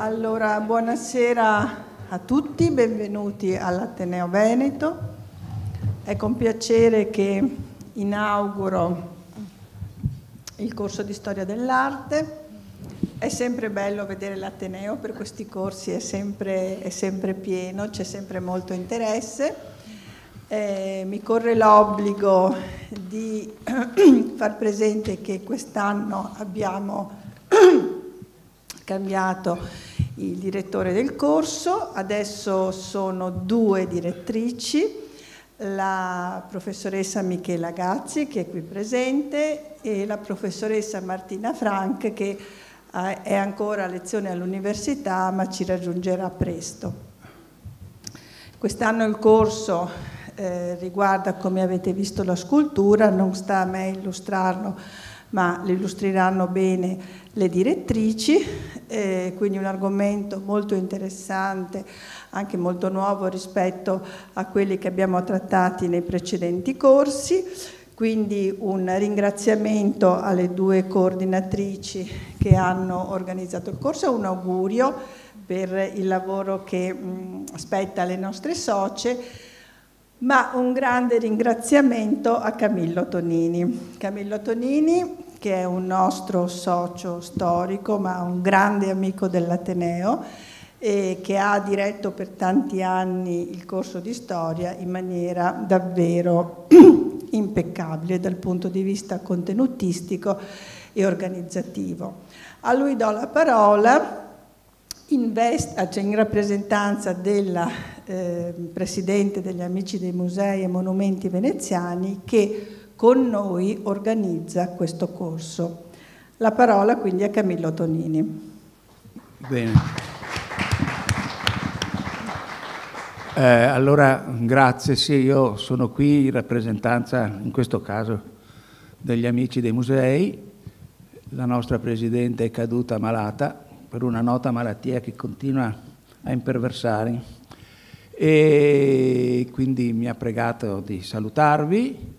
Allora, buonasera a tutti, benvenuti all'Ateneo Veneto. È con piacere che inauguro il corso di Storia dell'Arte. È sempre bello vedere l'Ateneo, per questi corsi è sempre pieno, c'è sempre molto interesse. Mi corre l'obbligo di far presente che quest'anno abbiamo cambiato il direttore del corso, adesso sono 2 direttrici, la professoressa Michela Gazzi, che è qui presente, e la professoressa Martina Frank, che è ancora a lezione all'università ma ci raggiungerà presto. Quest'anno il corso riguarda, come avete visto, la scultura, non sta a me illustrarlo, ma lo illustreranno bene le direttrici, quindi un argomento molto interessante, anche molto nuovo rispetto a quelli che abbiamo trattati nei precedenti corsi. Quindi un ringraziamento alle 2 coordinatrici che hanno organizzato il corso e un augurio per il lavoro che spetta alle nostre socie, ma un grande ringraziamento a Camillo Tonini. Camillo Tonini, che è un nostro socio storico, ma un grande amico dell'Ateneo, e che ha diretto per tanti anni il corso di storia in maniera davvero impeccabile dal punto di vista contenutistico e organizzativo. A lui do la parola in rappresentanza della Presidente degli Amici dei Musei e Monumenti Veneziani, che con noi organizza questo corso. La parola quindi a Camillo Tonini. Bene. Allora, grazie. Sì, io sono qui in rappresentanza, in questo caso, degli Amici dei Musei. La nostra Presidente è caduta malata per una nota malattia che continua a imperversare e quindi mi ha pregato di salutarvi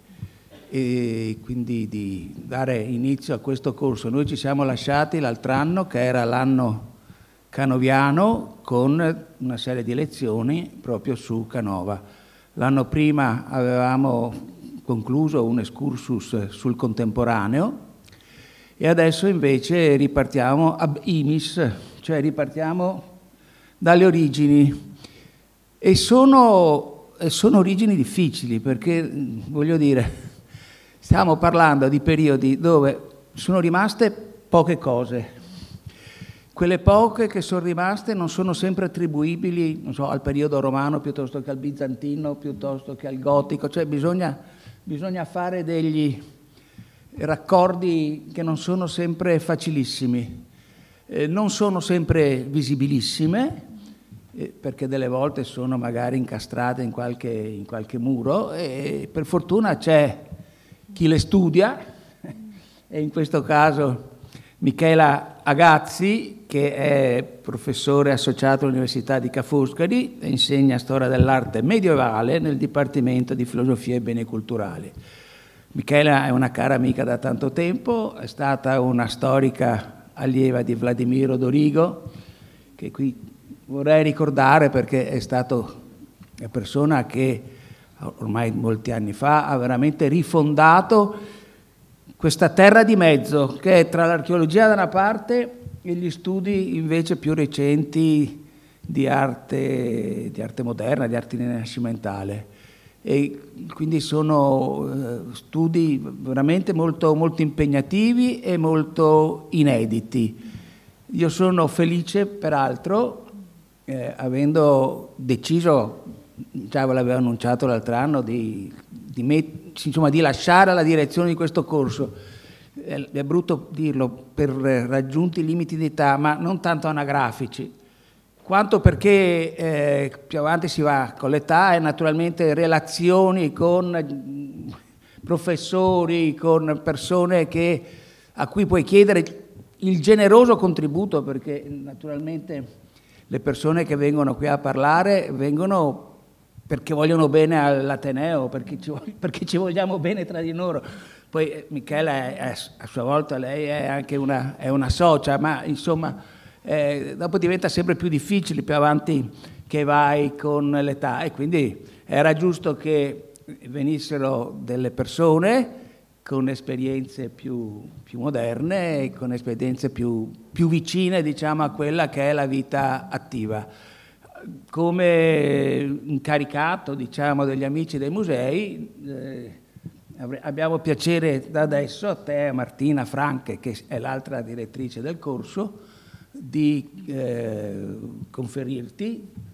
e quindi di dare inizio a questo corso. Noi ci siamo lasciati l'altro anno, che era l'anno canoviano, con una serie di lezioni proprio su Canova. L'anno prima avevamo concluso un excursus sul contemporaneo e adesso invece ripartiamo ab imis, cioè ripartiamo dalle origini. E sono origini difficili perché, voglio dire, stiamo parlando di periodi dove sono rimaste poche cose. Quelle poche che sono rimaste non sono sempre attribuibili, non so, al periodo romano piuttosto che al bizantino, piuttosto che al gotico, cioè bisogna fare degli raccordi che non sono sempre facilissimi, non sono sempre visibilissime, perché delle volte sono magari incastrate in qualche muro e per fortuna c'è chi le studia e in questo caso Michela Agazzi, che è professore associato all'Università di Ca' Foscari e insegna storia dell'arte medievale nel Dipartimento di Filosofia e Beni Culturali. Michela è una cara amica da tanto tempo, è stata una storica allieva di Vladimiro Dorigo, che qui vorrei ricordare perché è stato una persona che ormai molti anni fa ha veramente rifondato questa terra di mezzo che è tra l'archeologia da una parte e gli studi invece più recenti di arte moderna, di arte rinascimentale. E quindi sono studi veramente molto, molto impegnativi e molto inediti. Io sono felice, peraltro, avendo deciso, già ve l'avevo annunciato l'altro anno, di lasciare la direzione di questo corso. È brutto dirlo, per raggiunti i limiti di età, ma non tanto anagrafici, quanto perché più avanti si va con l'età e naturalmente relazioni con professori, con persone a cui puoi chiedere il generoso contributo, perché naturalmente le persone che vengono qui a parlare vengono perché vogliono bene all'Ateneo, perché ci vogliamo bene tra di loro. Poi Michela a sua volta lei è anche una socia, ma insomma dopo diventa sempre più difficile più avanti che vai con l'età, e quindi era giusto che venissero delle persone con esperienze più moderne e con esperienze più vicine, diciamo, a quella che è la vita attiva. Come incaricato, diciamo, degli amici dei musei, abbiamo piacere da adesso, a te, a Martina Franche, che è l'altra direttrice del corso, di conferirti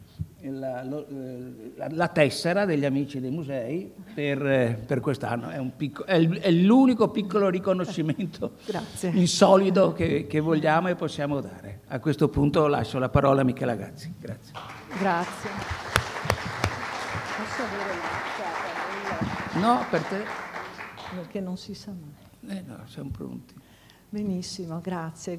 la tessera degli amici dei musei per quest'anno. È l'unico piccolo riconoscimento insolito che vogliamo e possiamo dare. A questo punto lascio la parola a Michela Gazzi. Grazie. Grazie. Posso avere No, per te? Perché non si sa mai. No, siamo pronti. Benissimo, grazie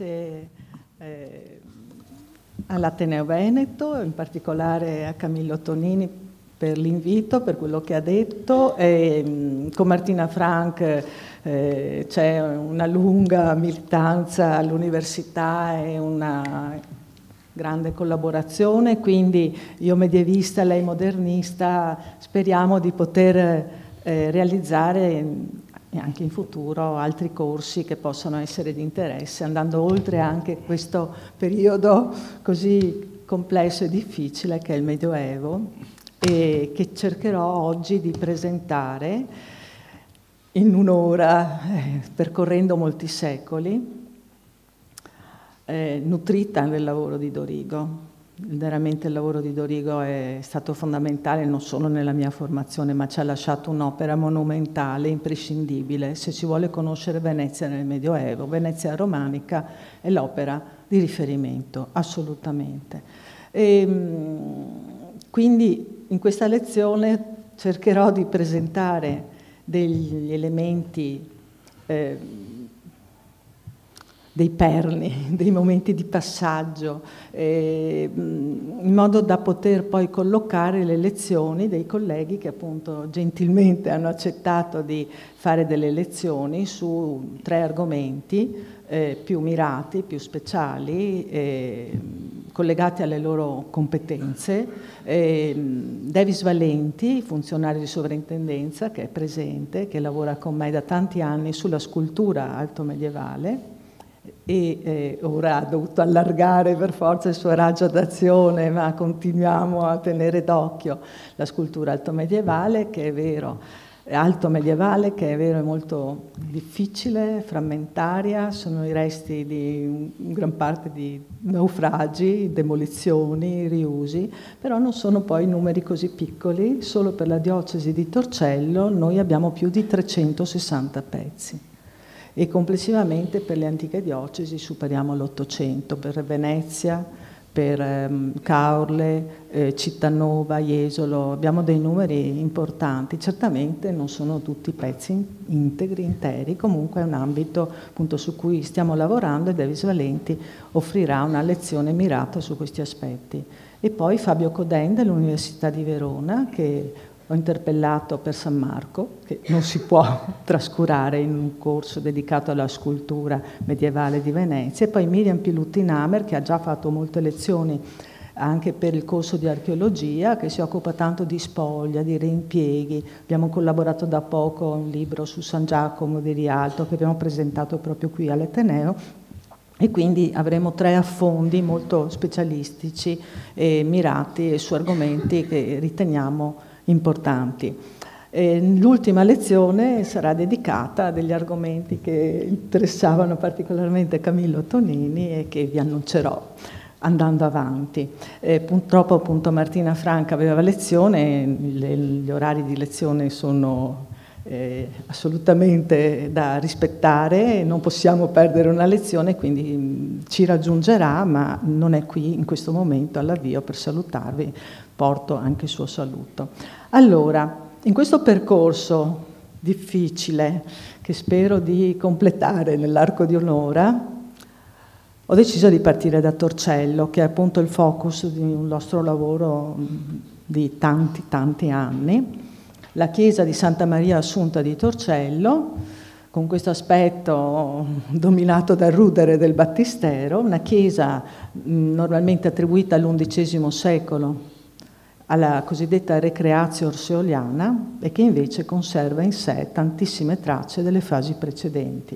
all'Ateneo Veneto, in particolare a Camillo Tonini per l'invito, per quello che ha detto. Con Martina Frank c'è una lunga militanza all'università e una grande collaborazione, quindi io medievista, lei modernista, speriamo di poter realizzare anche in futuro altri corsi che possano essere di interesse, andando oltre anche questo periodo così complesso e difficile che è il Medioevo, e che cercherò oggi di presentare in un'ora, percorrendo molti secoli, nutrita del lavoro di Dorigo. Veramente il lavoro di Dorigo è stato fondamentale non solo nella mia formazione, ma ci ha lasciato un'opera monumentale, imprescindibile. Se si vuole conoscere Venezia nel Medioevo, Venezia romanica è l'opera di riferimento, assolutamente. Quindi in questa lezione cercherò di presentare degli elementi, dei perni, dei momenti di passaggio, in modo da poter poi collocare le lezioni dei colleghi che appunto gentilmente hanno accettato di fare delle lezioni su 3 argomenti più mirati, più speciali, collegati alle loro competenze. Davis Valenti, funzionario di sovrintendenza, che è presente, che lavora con me da tanti anni sulla scultura alto medievale, e ora ha dovuto allargare per forza il suo raggio d'azione, ma continuiamo a tenere d'occhio la scultura alto medievale, che è vero, alto medievale, che è vero è molto difficile, frammentaria, sono i resti di gran parte di naufragi, demolizioni, riusi, però non sono poi numeri così piccoli. Solo per la diocesi di Torcello noi abbiamo più di 360 pezzi. E complessivamente per le antiche diocesi superiamo l'800, per Venezia, per Caorle, Cittanova, Jesolo, abbiamo dei numeri importanti. Certamente non sono tutti pezzi integri, interi, comunque è un ambito appunto su cui stiamo lavorando, e Davis Valenti offrirà una lezione mirata su questi aspetti. E poi Fabio Coden dell'Università di Verona, che ho interpellato per San Marco, che non si può trascurare in un corso dedicato alla scultura medievale di Venezia, e poi Miriam Pilutti-Namer, che ha già fatto molte lezioni anche per il corso di archeologia, che si occupa tanto di spoglia, di reimpieghi. Abbiamo collaborato da poco a un libro su San Giacomo di Rialto che abbiamo presentato proprio qui all'Ateneo, e quindi avremo 3 affondi molto specialistici e mirati su argomenti che riteniamo importanti. L'ultima lezione sarà dedicata a degli argomenti che interessavano particolarmente Camillo Tonini e che vi annuncerò andando avanti. Purtroppo appunto Martina Franca aveva lezione, gli orari di lezione sono assolutamente da rispettare, non possiamo perdere una lezione, quindi ci raggiungerà, ma non è qui in questo momento all'avvio per salutarvi, porto anche il suo saluto. Allora, in questo percorso difficile, che spero di completare nell'arco di un'ora, ho deciso di partire da Torcello, che è appunto il focus di un nostro lavoro di tanti anni. La chiesa di Santa Maria Assunta di Torcello, con questo aspetto dominato dal rudere del battistero, una chiesa normalmente attribuita all'XI secolo alla cosiddetta recreatio orseoliana e che invece conserva in sé tantissime tracce delle fasi precedenti.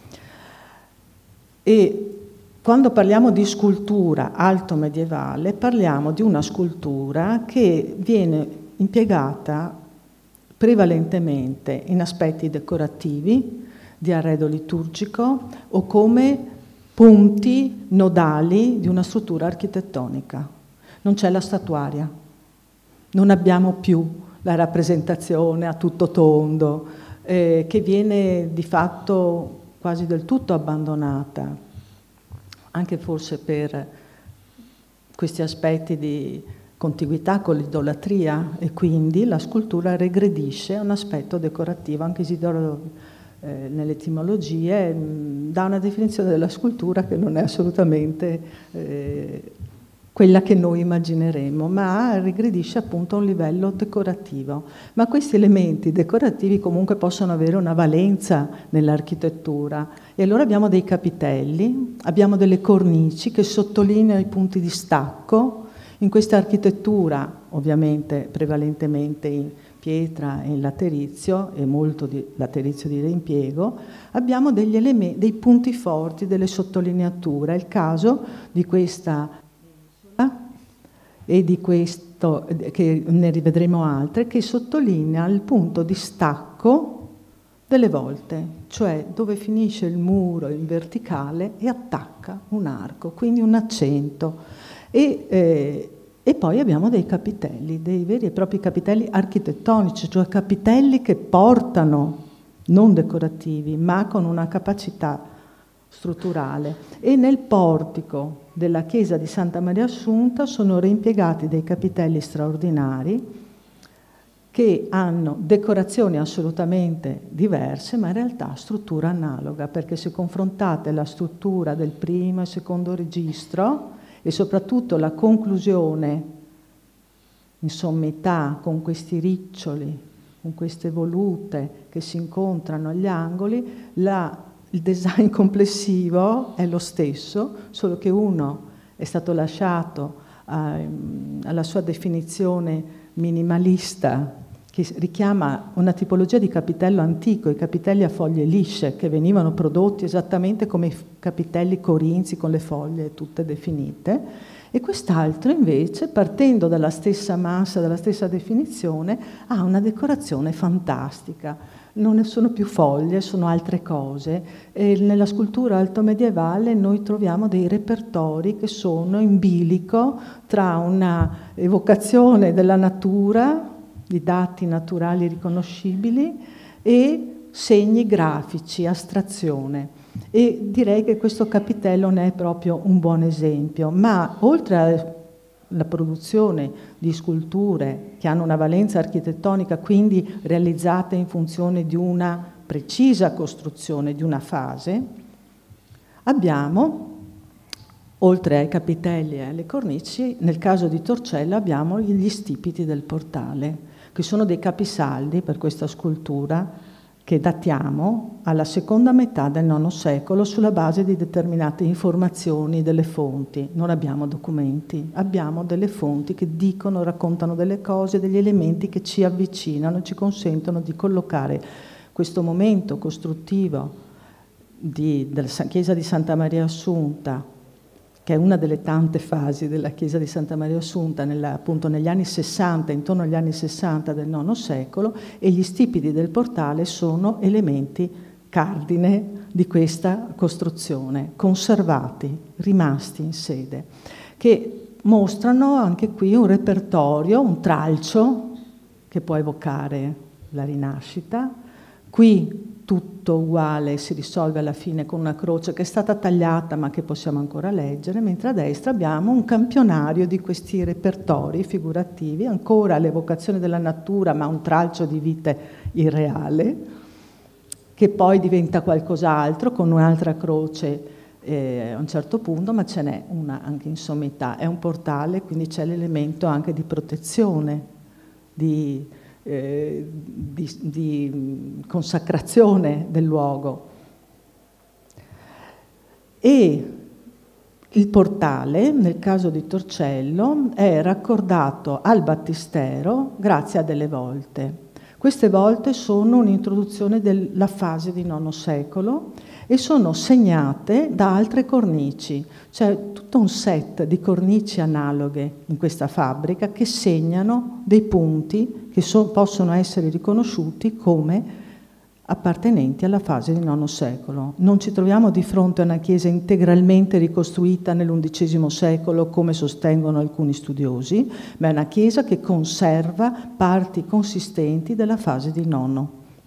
E quando parliamo di scultura alto-medievale parliamo di una scultura che viene impiegata prevalentemente in aspetti decorativi, di arredo liturgico o come punti nodali di una struttura architettonica. Non c'è la statuaria, non abbiamo più la rappresentazione a tutto tondo, che viene di fatto quasi del tutto abbandonata, anche forse per questi aspetti di contiguità con l'idolatria, e quindi la scultura regredisce a un aspetto decorativo. Anche Isidoro nelle etimologie dà una definizione della scultura che non è assolutamente quella che noi immagineremo, ma regredisce appunto a un livello decorativo. Ma questi elementi decorativi comunque possono avere una valenza nell'architettura, e allora abbiamo dei capitelli, abbiamo delle cornici che sottolineano i punti di stacco. In questa architettura, ovviamente prevalentemente in pietra e in laterizio, e molto di laterizio di reimpiego, abbiamo degli elementi, dei punti forti, delle sottolineature. È il caso di questa e di questo, che ne rivedremo altre, che sottolinea il punto di stacco delle volte, cioè dove finisce il muro in verticale e attacca un arco, quindi un accento. E poi abbiamo dei capitelli, dei veri e propri capitelli architettonici, cioè capitelli che portano, non decorativi, ma con una capacità strutturale. E nel portico della chiesa di Santa Maria Assunta sono reimpiegati dei capitelli straordinari che hanno decorazioni assolutamente diverse, ma in realtà struttura analoga, perché se confrontate la struttura del primo e secondo registro e soprattutto la conclusione in sommità con questi riccioli, con queste volute che si incontrano agli angoli, il design complessivo è lo stesso, solo che uno è stato lasciato alla sua definizione minimalista, che richiama una tipologia di capitello antico, i capitelli a foglie lisce, che venivano prodotti esattamente come i capitelli corinzi con le foglie tutte definite, e quest'altro invece, partendo dalla stessa massa, dalla stessa definizione, ha una decorazione fantastica. Non sono più foglie, sono altre cose. E nella scultura altomedievale noi troviamo dei repertori che sono in bilico tra una evocazione della natura, di dati naturali riconoscibili, e segni grafici, astrazione. E direi che questo capitello ne è proprio un buon esempio. Ma oltre alla produzione di sculture che hanno una valenza architettonica, quindi realizzate in funzione di una precisa costruzione di una fase, abbiamo, oltre ai capitelli e alle cornici, nel caso di Torcella abbiamo gli stipiti del portale, che sono dei capisaldi per questa scultura che datiamo alla seconda metà del IX secolo sulla base di determinate informazioni delle fonti. Non abbiamo documenti, abbiamo delle fonti che dicono, raccontano delle cose, degli elementi che ci avvicinano, ci consentono di collocare questo momento costruttivo della chiesa di Santa Maria Assunta, che è una delle tante fasi della chiesa di Santa Maria Assunta, appunto negli anni 60, intorno agli anni 60 del IX secolo, e gli stipiti del portale sono elementi cardine di questa costruzione, conservati, rimasti in sede, che mostrano anche qui un repertorio, un tralcio che può evocare la rinascita. Qui tutto uguale, si risolve alla fine con una croce che è stata tagliata ma che possiamo ancora leggere, mentre a destra abbiamo un campionario di questi repertori figurativi, ancora l'evocazione della natura ma un tralcio di vite irreale, che poi diventa qualcos'altro con un'altra croce a un certo punto, ma ce n'è una anche in sommità. È un portale, quindi c'è l'elemento anche di protezione, di di consacrazione del luogo. E il portale, nel caso di Torcello, è raccordato al battistero grazie a delle volte. Queste volte sono un'introduzione della fase di IX secolo e sono segnate da altre cornici. C'è tutto un set di cornici analoghe in questa fabbrica che segnano dei punti che possono essere riconosciuti come appartenenti alla fase di IX secolo. Non ci troviamo di fronte a una chiesa integralmente ricostruita nell'XI secolo, come sostengono alcuni studiosi, ma è una chiesa che conserva parti consistenti della fase di IX.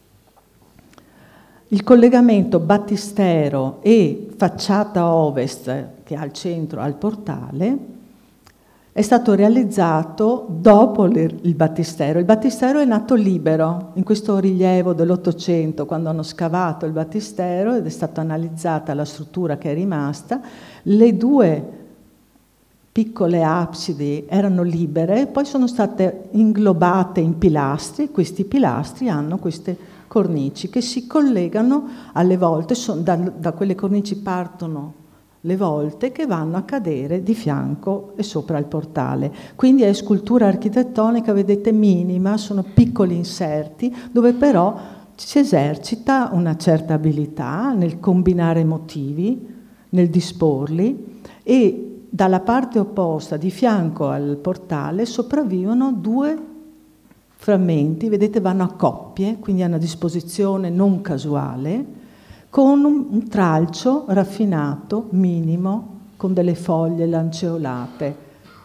Il collegamento battistero e facciata ovest, che ha al centro al portale, è stato realizzato dopo il battistero. Il battistero è nato libero, in questo rilievo dell'Ottocento, quando hanno scavato il battistero ed è stata analizzata la struttura che è rimasta. Le due piccole absidi erano libere, poi sono state inglobate in pilastri. Questi pilastri hanno queste cornici che si collegano alle volte, da quelle cornici partono le volte che vanno a cadere di fianco e sopra il portale. Quindi è scultura architettonica, vedete, minima, sono piccoli inserti dove però si esercita una certa abilità nel combinare motivi, nel disporli, e dalla parte opposta, di fianco al portale, sopravvivono due frammenti, vedete, vanno a coppie, quindi a una disposizione non casuale, con un tralcio raffinato, minimo, con delle foglie lanceolate.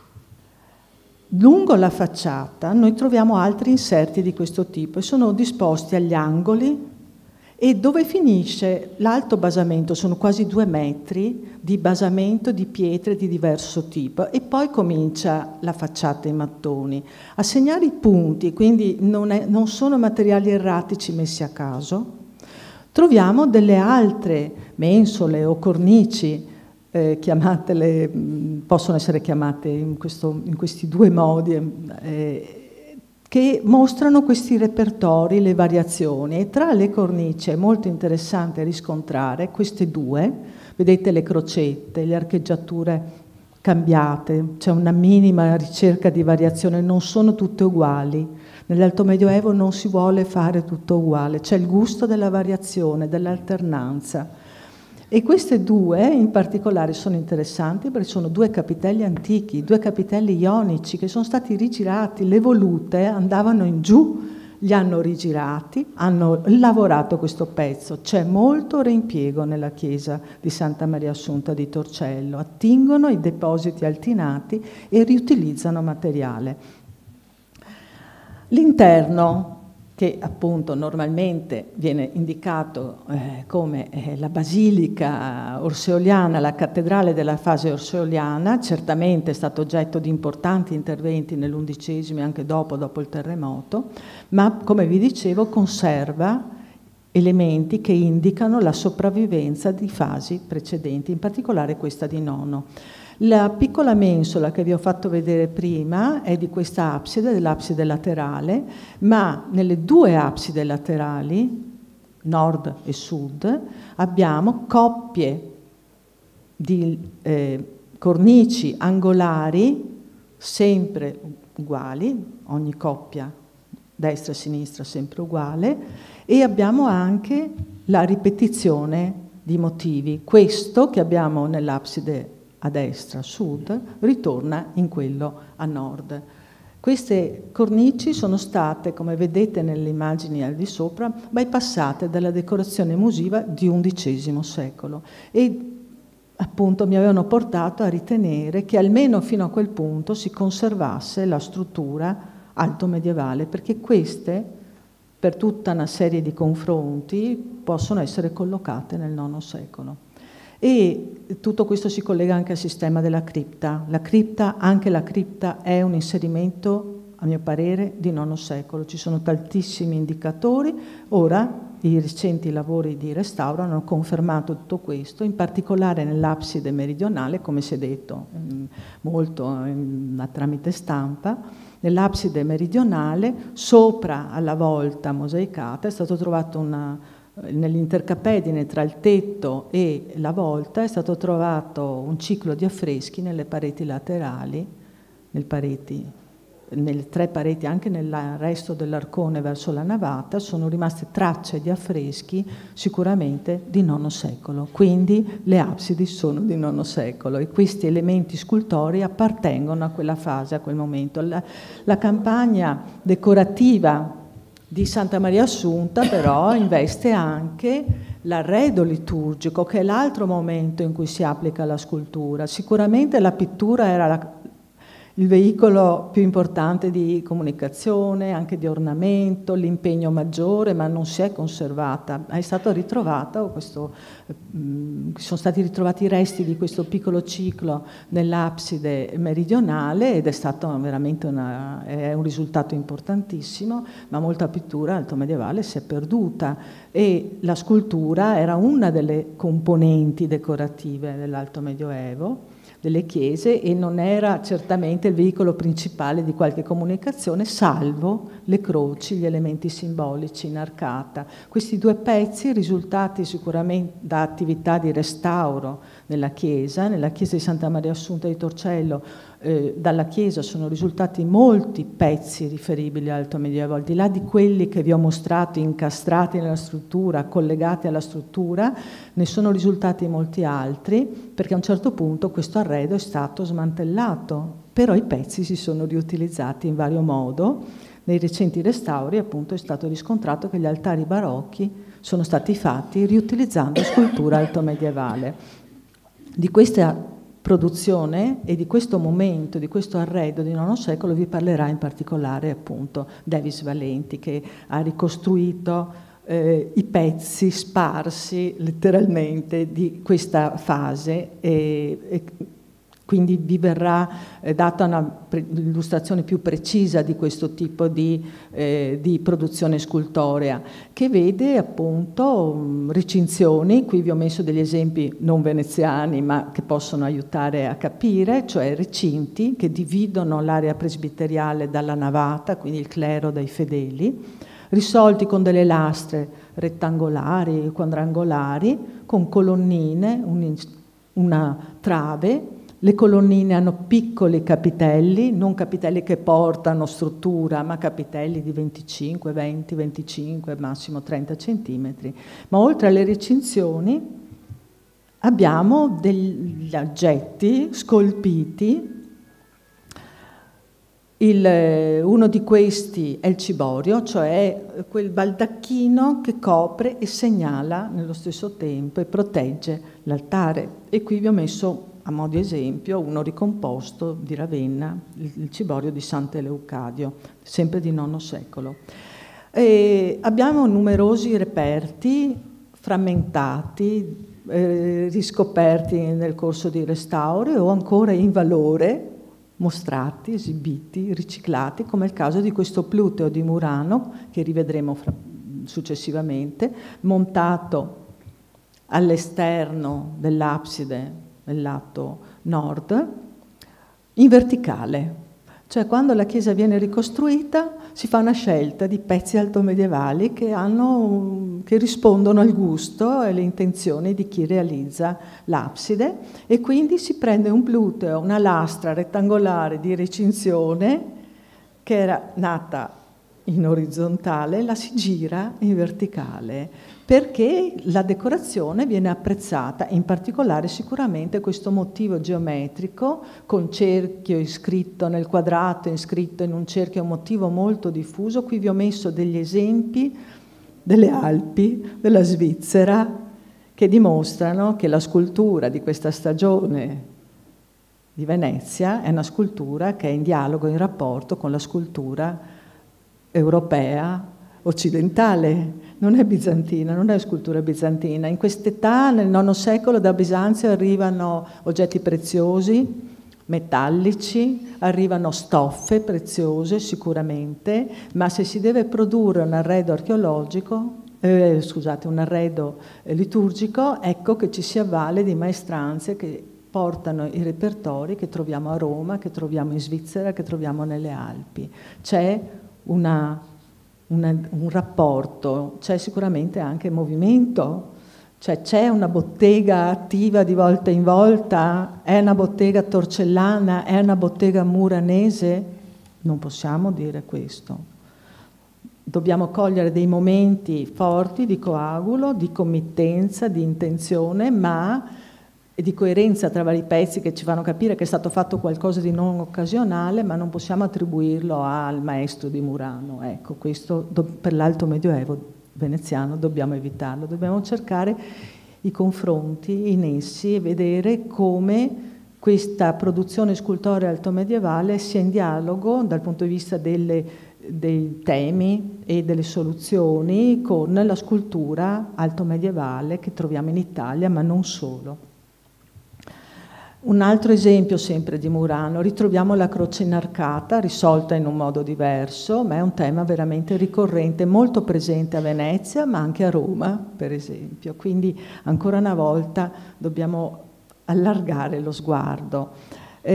Lungo la facciata noi troviamo altri inserti di questo tipo e sono disposti agli angoli, e dove finisce l'alto basamento sono quasi 2 metri di basamento di pietre di diverso tipo, e poi comincia la facciata in mattoni. A segnare i punti, quindi non sono materiali erratici messi a caso, troviamo delle altre mensole o cornici, possono essere chiamate in questi due modi, che mostrano questi repertori, le variazioni. E tra le cornici è molto interessante riscontrare queste due, vedete le crocette, le archeggiature cambiate, c'è una minima ricerca di variazione, non sono tutte uguali. Nell'Alto Medioevo non si vuole fare tutto uguale, c'è il gusto della variazione, dell'alternanza. E queste due in particolare sono interessanti perché sono 2 capitelli antichi, 2 capitelli ionici che sono stati rigirati, le volute andavano in giù, li hanno rigirati, hanno lavorato questo pezzo. C'è molto reimpiego nella chiesa di Santa Maria Assunta di Torcello, attingono i depositi altinati e riutilizzano materiale. L'interno, che appunto normalmente viene indicato come la basilica orseoliana, la cattedrale della fase orseoliana, certamente è stato oggetto di importanti interventi nell'XI e anche dopo il terremoto, ma come vi dicevo conserva elementi che indicano la sopravvivenza di fasi precedenti, in particolare questa di Nono. La piccola mensola che vi ho fatto vedere prima è di questa abside, dell'abside laterale, ma nelle 2 abside laterali, nord e sud, abbiamo coppie di cornici angolari sempre uguali, ogni coppia destra e sinistra sempre uguale, e abbiamo anche la ripetizione di motivi. Questo che abbiamo nell'abside a destra, a sud, ritorna in quello a nord. Queste cornici sono state, come vedete nelle immagini al di sopra, bypassate dalla decorazione musiva di XI secolo e appunto mi avevano portato a ritenere che almeno fino a quel punto si conservasse la struttura alto medievale, perché queste, per tutta una serie di confronti, possono essere collocate nel IX secolo. E tutto questo si collega anche al sistema della cripta. Anche la cripta è un inserimento, a mio parere, di IX secolo. Ci sono tantissimi indicatori. Ora i recenti lavori di restauro hanno confermato tutto questo, in particolare nell'abside meridionale, come si è detto molto tramite stampa, Nell'abside meridionale, sopra alla volta mosaicata, è stato trovato nell'intercapedine tra il tetto e la volta, è stato trovato un ciclo di affreschi nelle pareti laterali, nelle 3 pareti, anche nel resto dell'arcone verso la navata, sono rimaste tracce di affreschi sicuramente di IX secolo, quindi le absidi sono di IX secolo e questi elementi scultori appartengono a quella fase, a quel momento. La campagna decorativa di Santa Maria Assunta però investe anche l'arredo liturgico, che è l'altro momento in cui si applica la scultura. Sicuramente la pittura era il veicolo più importante di comunicazione, anche di ornamento, l'impegno maggiore, ma non si è conservata. È stato ritrovato sono stati ritrovati i resti di questo piccolo ciclo nell'abside meridionale ed è stato veramente è un risultato importantissimo, ma molta pittura alto medievale si è perduta e la scultura era una delle componenti decorative dell'Alto Medioevo, delle chiese, e non era certamente il veicolo principale di qualche comunicazione, salvo le croci, gli elementi simbolici in arcata. Questi 2 pezzi, risultati sicuramente da attività di restauro nella chiesa di Santa Maria Assunta di Torcello, dalla chiesa sono risultati molti pezzi riferibili all'Alto Medioevo, al di là di quelli che vi ho mostrato incastrati nella struttura, collegati alla struttura, ne sono risultati molti altri, perché a un certo punto questo arredo è stato smantellato, però i pezzi si sono riutilizzati in vario modo. Nei recenti restauri appunto è stato riscontrato che gli altari barocchi sono stati fatti riutilizzando scultura altomedievale. Di questa produzione e di questo momento, di questo arredo di IX secolo vi parlerà in particolare appunto Davis Valenti, che ha ricostruito i pezzi sparsi letteralmente di questa fase e quindi vi verrà data un'illustrazione più precisa di questo tipo di produzione scultorea, che vede appunto recinzioni. Qui vi ho messo degli esempi non veneziani ma che possono aiutare a capire, cioè recinti che dividono l'area presbiteriale dalla navata, quindi il clero dai fedeli, risolti con delle lastre rettangolari, quadrangolari, con colonnine, una trave. Le colonnine hanno piccoli capitelli, non capitelli che portano struttura, ma capitelli di 25, 20, 25, massimo 30 centimetri. Ma oltre alle recinzioni abbiamo degli oggetti scolpiti. Uno di questi è il ciborio, cioè quel baldacchino che copre e segnala nello stesso tempo e protegge l'altare. E qui vi ho messo a mo' di esempio uno ricomposto di Ravenna, il ciborio di Sant'Eleucadio, sempre di IX secolo. Abbiamo numerosi reperti frammentati, riscoperti nel corso di restauri o ancora in valore, mostrati, esibiti, riciclati, come il caso di questo Pluteo di Murano, che rivedremo successivamente, montato all'esterno dell'abside nel lato nord, in verticale. Cioè quando la chiesa viene ricostruita si fa una scelta di pezzi altomedievali che rispondono al gusto e alle intenzioni di chi realizza l'abside, e quindi si prende un pluteo, una lastra rettangolare di recinzione che era nata in orizzontale, la si gira in verticale, perché la decorazione viene apprezzata, in particolare sicuramente questo motivo geometrico con cerchio iscritto nel quadrato, iscritto in un cerchio, è un motivo molto diffuso. Qui vi ho messo degli esempi delle Alpi, della Svizzera, che dimostrano che la scultura di questa stagione di Venezia è una scultura che è in dialogo, in rapporto con la scultura europea, occidentale, non è bizantina, non è scultura bizantina. In quest'età, nel IX secolo, da Bisanzio arrivano oggetti preziosi, metallici, arrivano stoffe preziose sicuramente, ma se si deve produrre un arredo archeologico, un arredo liturgico, ecco che ci si avvale di maestranze che portano i repertori che troviamo a Roma, che troviamo in Svizzera, che troviamo nelle Alpi. C'è un rapporto, c'è sicuramente anche movimento, cioè c'è una bottega attiva di volta in volta, è una bottega torcellana, è una bottega muranese? Non possiamo dire questo. Dobbiamo cogliere dei momenti forti di coagulo, di committenza, di intenzione, e di coerenza tra vari pezzi che ci fanno capire che è stato fatto qualcosa di non occasionale, ma non possiamo attribuirlo al maestro di Murano. Ecco, questo per l'alto medioevo veneziano dobbiamo evitarlo, dobbiamo cercare i confronti in essi e vedere come questa produzione scultorea altomedievale sia in dialogo dal punto di vista dei temi e delle soluzioni con la scultura altomedievale che troviamo in Italia, ma non solo. Un altro esempio sempre di Murano, ritroviamo la croce inarcata, risolta in un modo diverso, ma è un tema veramente ricorrente, molto presente a Venezia, ma anche a Roma, per esempio. Quindi, ancora una volta, dobbiamo allargare lo sguardo.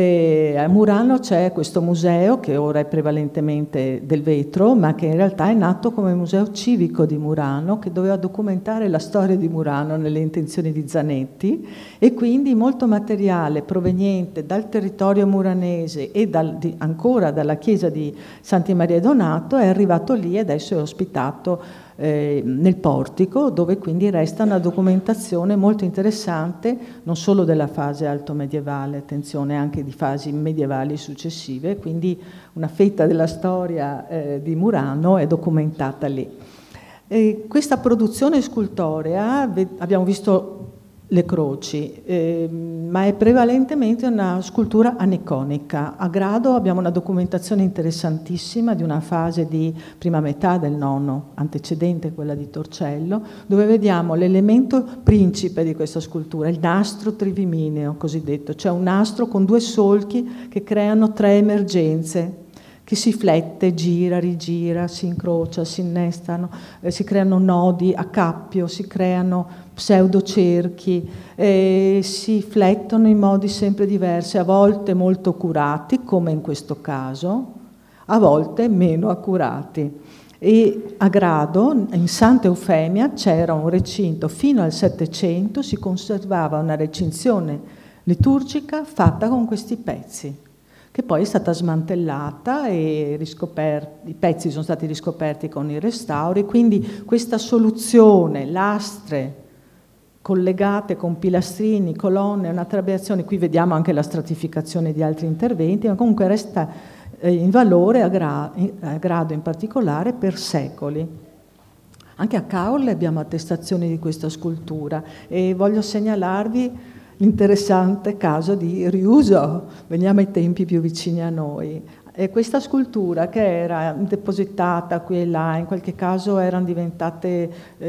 A Murano c'è questo museo, che ora è prevalentemente del vetro, ma che in realtà è nato come museo civico di Murano, che doveva documentare la storia di Murano nelle intenzioni di Zanetti, e quindi molto materiale proveniente dal territorio muranese e ancora dalla chiesa di Santa Maria Donato è arrivato lì e adesso è ospitato nel portico, dove quindi resta una documentazione molto interessante non solo della fase altomedievale, attenzione, anche di fasi medievali successive, quindi una fetta della storia di Murano è documentata lì. Questa produzione scultorea, abbiamo visto le croci, ma è prevalentemente una scultura aniconica. A Grado abbiamo una documentazione interessantissima di una fase di prima metà del nono, antecedente quella di Torcello, dove vediamo l'elemento principe di questa scultura, il nastro trivimineo cosiddetto, cioè un nastro con due solchi che creano tre emergenze, che si flette, gira, rigira, si incrocia, si innestano, si creano nodi a cappio, si creano pseudocerchi, si flettono in modi sempre diversi, a volte molto curati, come in questo caso, a volte meno accurati. E a Grado, in Santa Eufemia, c'era un recinto, fino al Settecento si conservava una recinzione liturgica fatta con questi pezzi, che poi è stata smantellata e i pezzi sono stati riscoperti con i restauri, quindi questa soluzione, lastre collegate con pilastrini, colonne, una trabeazione, qui vediamo anche la stratificazione di altri interventi, ma comunque resta in valore a Grado in particolare per secoli. Anche a Caorle abbiamo attestazioni di questa scultura e voglio segnalarvi l'interessante caso di riuso, veniamo ai tempi più vicini a noi. E questa scultura che era depositata qui e là, in qualche caso erano diventate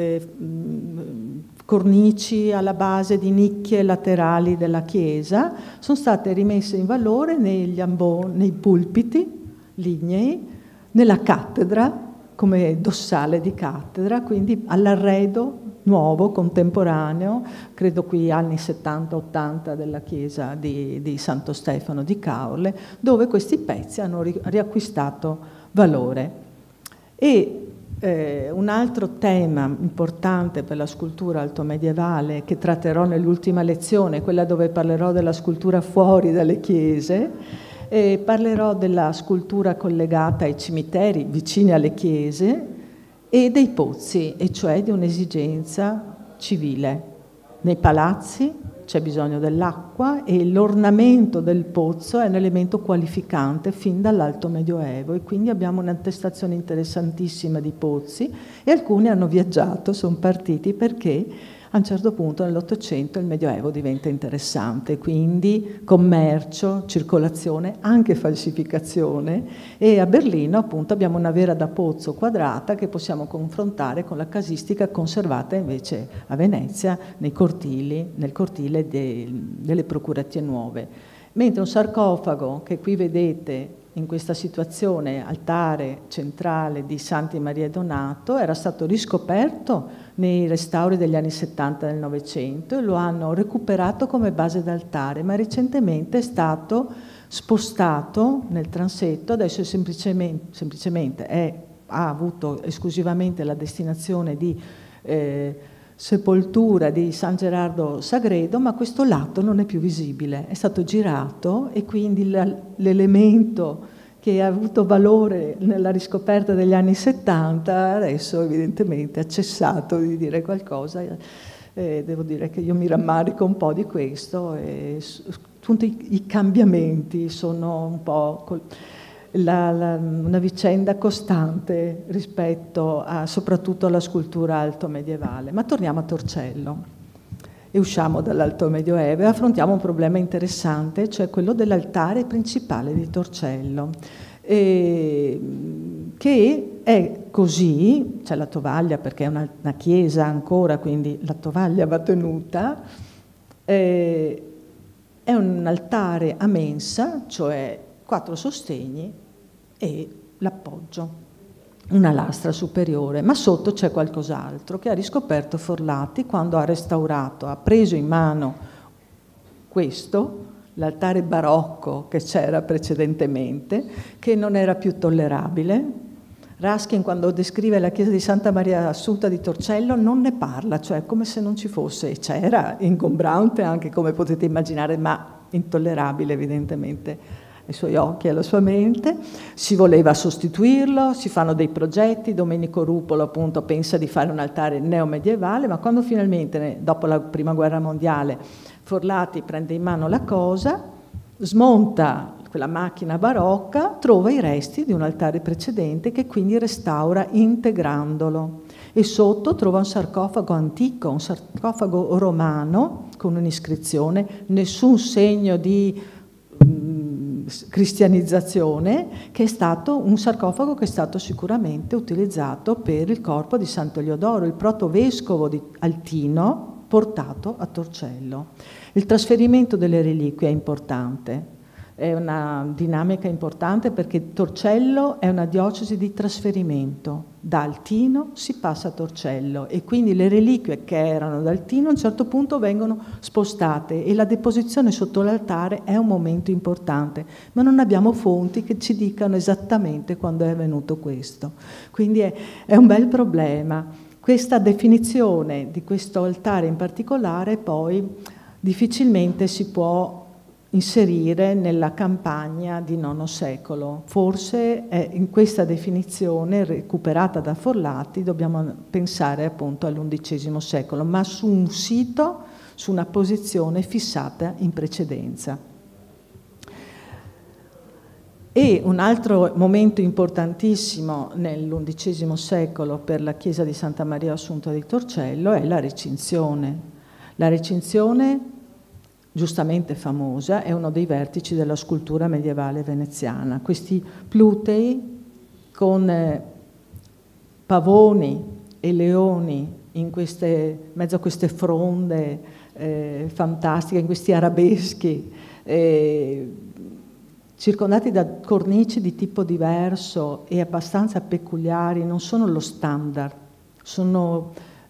cornici alla base di nicchie laterali della chiesa, sono state rimesse in valore nei pulpiti lignei, nella cattedra, come dossale di cattedra, quindi all'arredo nuovo, contemporaneo, credo qui anni 70-80 della chiesa di Santo Stefano di Caorle, dove questi pezzi hanno riacquistato valore. E un altro tema importante per la scultura altomedievale, che tratterò nell'ultima lezione, quella dove parlerò della scultura fuori dalle chiese, parlerò della scultura collegata ai cimiteri vicini alle chiese e dei pozzi, e cioè di un'esigenza civile. Nei palazzi c'è bisogno dell'acqua e l'ornamento del pozzo è un elemento qualificante fin dall'Alto Medioevo, e quindi abbiamo un'attestazione interessantissima di pozzi, e alcuni hanno viaggiato, sono partiti perché a un certo punto nell'Ottocento il Medioevo diventa interessante, quindi commercio, circolazione, anche falsificazione, e a Berlino appunto abbiamo una vera da pozzo quadrata che possiamo confrontare con la casistica conservata invece a Venezia nel cortile delle Procuratie Nuove. Mentre un sarcofago che qui vedete in questa situazione altare centrale di Santi Maria e Donato era stato riscoperto nei restauri degli anni 70 del Novecento e lo hanno recuperato come base d'altare, ma recentemente è stato spostato nel transetto, adesso è semplicemente ha avuto esclusivamente la destinazione di sepoltura di San Gerardo Sagredo, ma questo lato non è più visibile, è stato girato e quindi l'elemento che ha avuto valore nella riscoperta degli anni 70 adesso evidentemente ha cessato di dire qualcosa. Devo dire che io mi rammarico un po' di questo e tutti i cambiamenti sono un po' una vicenda costante rispetto soprattutto alla scultura alto medievale. Ma torniamo a Torcello e usciamo dall'alto medioevo e affrontiamo un problema interessante, cioè quello dell'altare principale di Torcello, che è così, c'è la tovaglia perché è una chiesa ancora, quindi la tovaglia va tenuta, è un altare a mensa, cioè 4 sostegni e l'appoggio, una lastra superiore, ma sotto c'è qualcos'altro che ha riscoperto Forlati quando ha restaurato, ha preso in mano questo, l'altare barocco che c'era precedentemente, che non era più tollerabile. Ruskin, quando descrive la chiesa di Santa Maria Assunta di Torcello, non ne parla, cioè come se non ci fosse, e c'era, ingombrante anche come potete immaginare, ma intollerabile evidentemente ai suoi occhi e alla sua mente. Si voleva sostituirlo, si fanno dei progetti, Domenico Rupolo appunto pensa di fare un altare neomedievale, ma quando finalmente, dopo la Prima Guerra Mondiale, Forlati prende in mano la cosa, smonta quella macchina barocca, trova i resti di un altare precedente che quindi restaura integrandolo. E sotto trova un sarcofago antico, un sarcofago romano con un'iscrizione, nessun segno di cristianizzazione, che è stato un sarcofago che è stato sicuramente utilizzato per il corpo di Sant'Eliodoro, il protovescovo di Altino, portato a Torcello. Il trasferimento delle reliquie è importante, è una dinamica importante perché Torcello è una diocesi di trasferimento. Da Altino si passa a Torcello e quindi le reliquie che erano da Altino a un certo punto vengono spostate e la deposizione sotto l'altare è un momento importante, ma non abbiamo fonti che ci dicano esattamente quando è avvenuto questo. Quindi è un bel problema. Questa definizione di questo altare in particolare poi difficilmente si può inserire nella campagna di IX secolo. Forse in questa definizione recuperata da Forlati dobbiamo pensare appunto all'XI secolo, ma su un sito, su una posizione fissata in precedenza. E un altro momento importantissimo nell'XI secolo per la chiesa di Santa Maria Assunta di Torcello è la recinzione. La recinzione, giustamente famosa, è uno dei vertici della scultura medievale veneziana. Questi plutei con pavoni e leoni in mezzo a queste fronde fantastiche, in questi arabeschi, circondati da cornici di tipo diverso e abbastanza peculiari, non sono lo standard, sono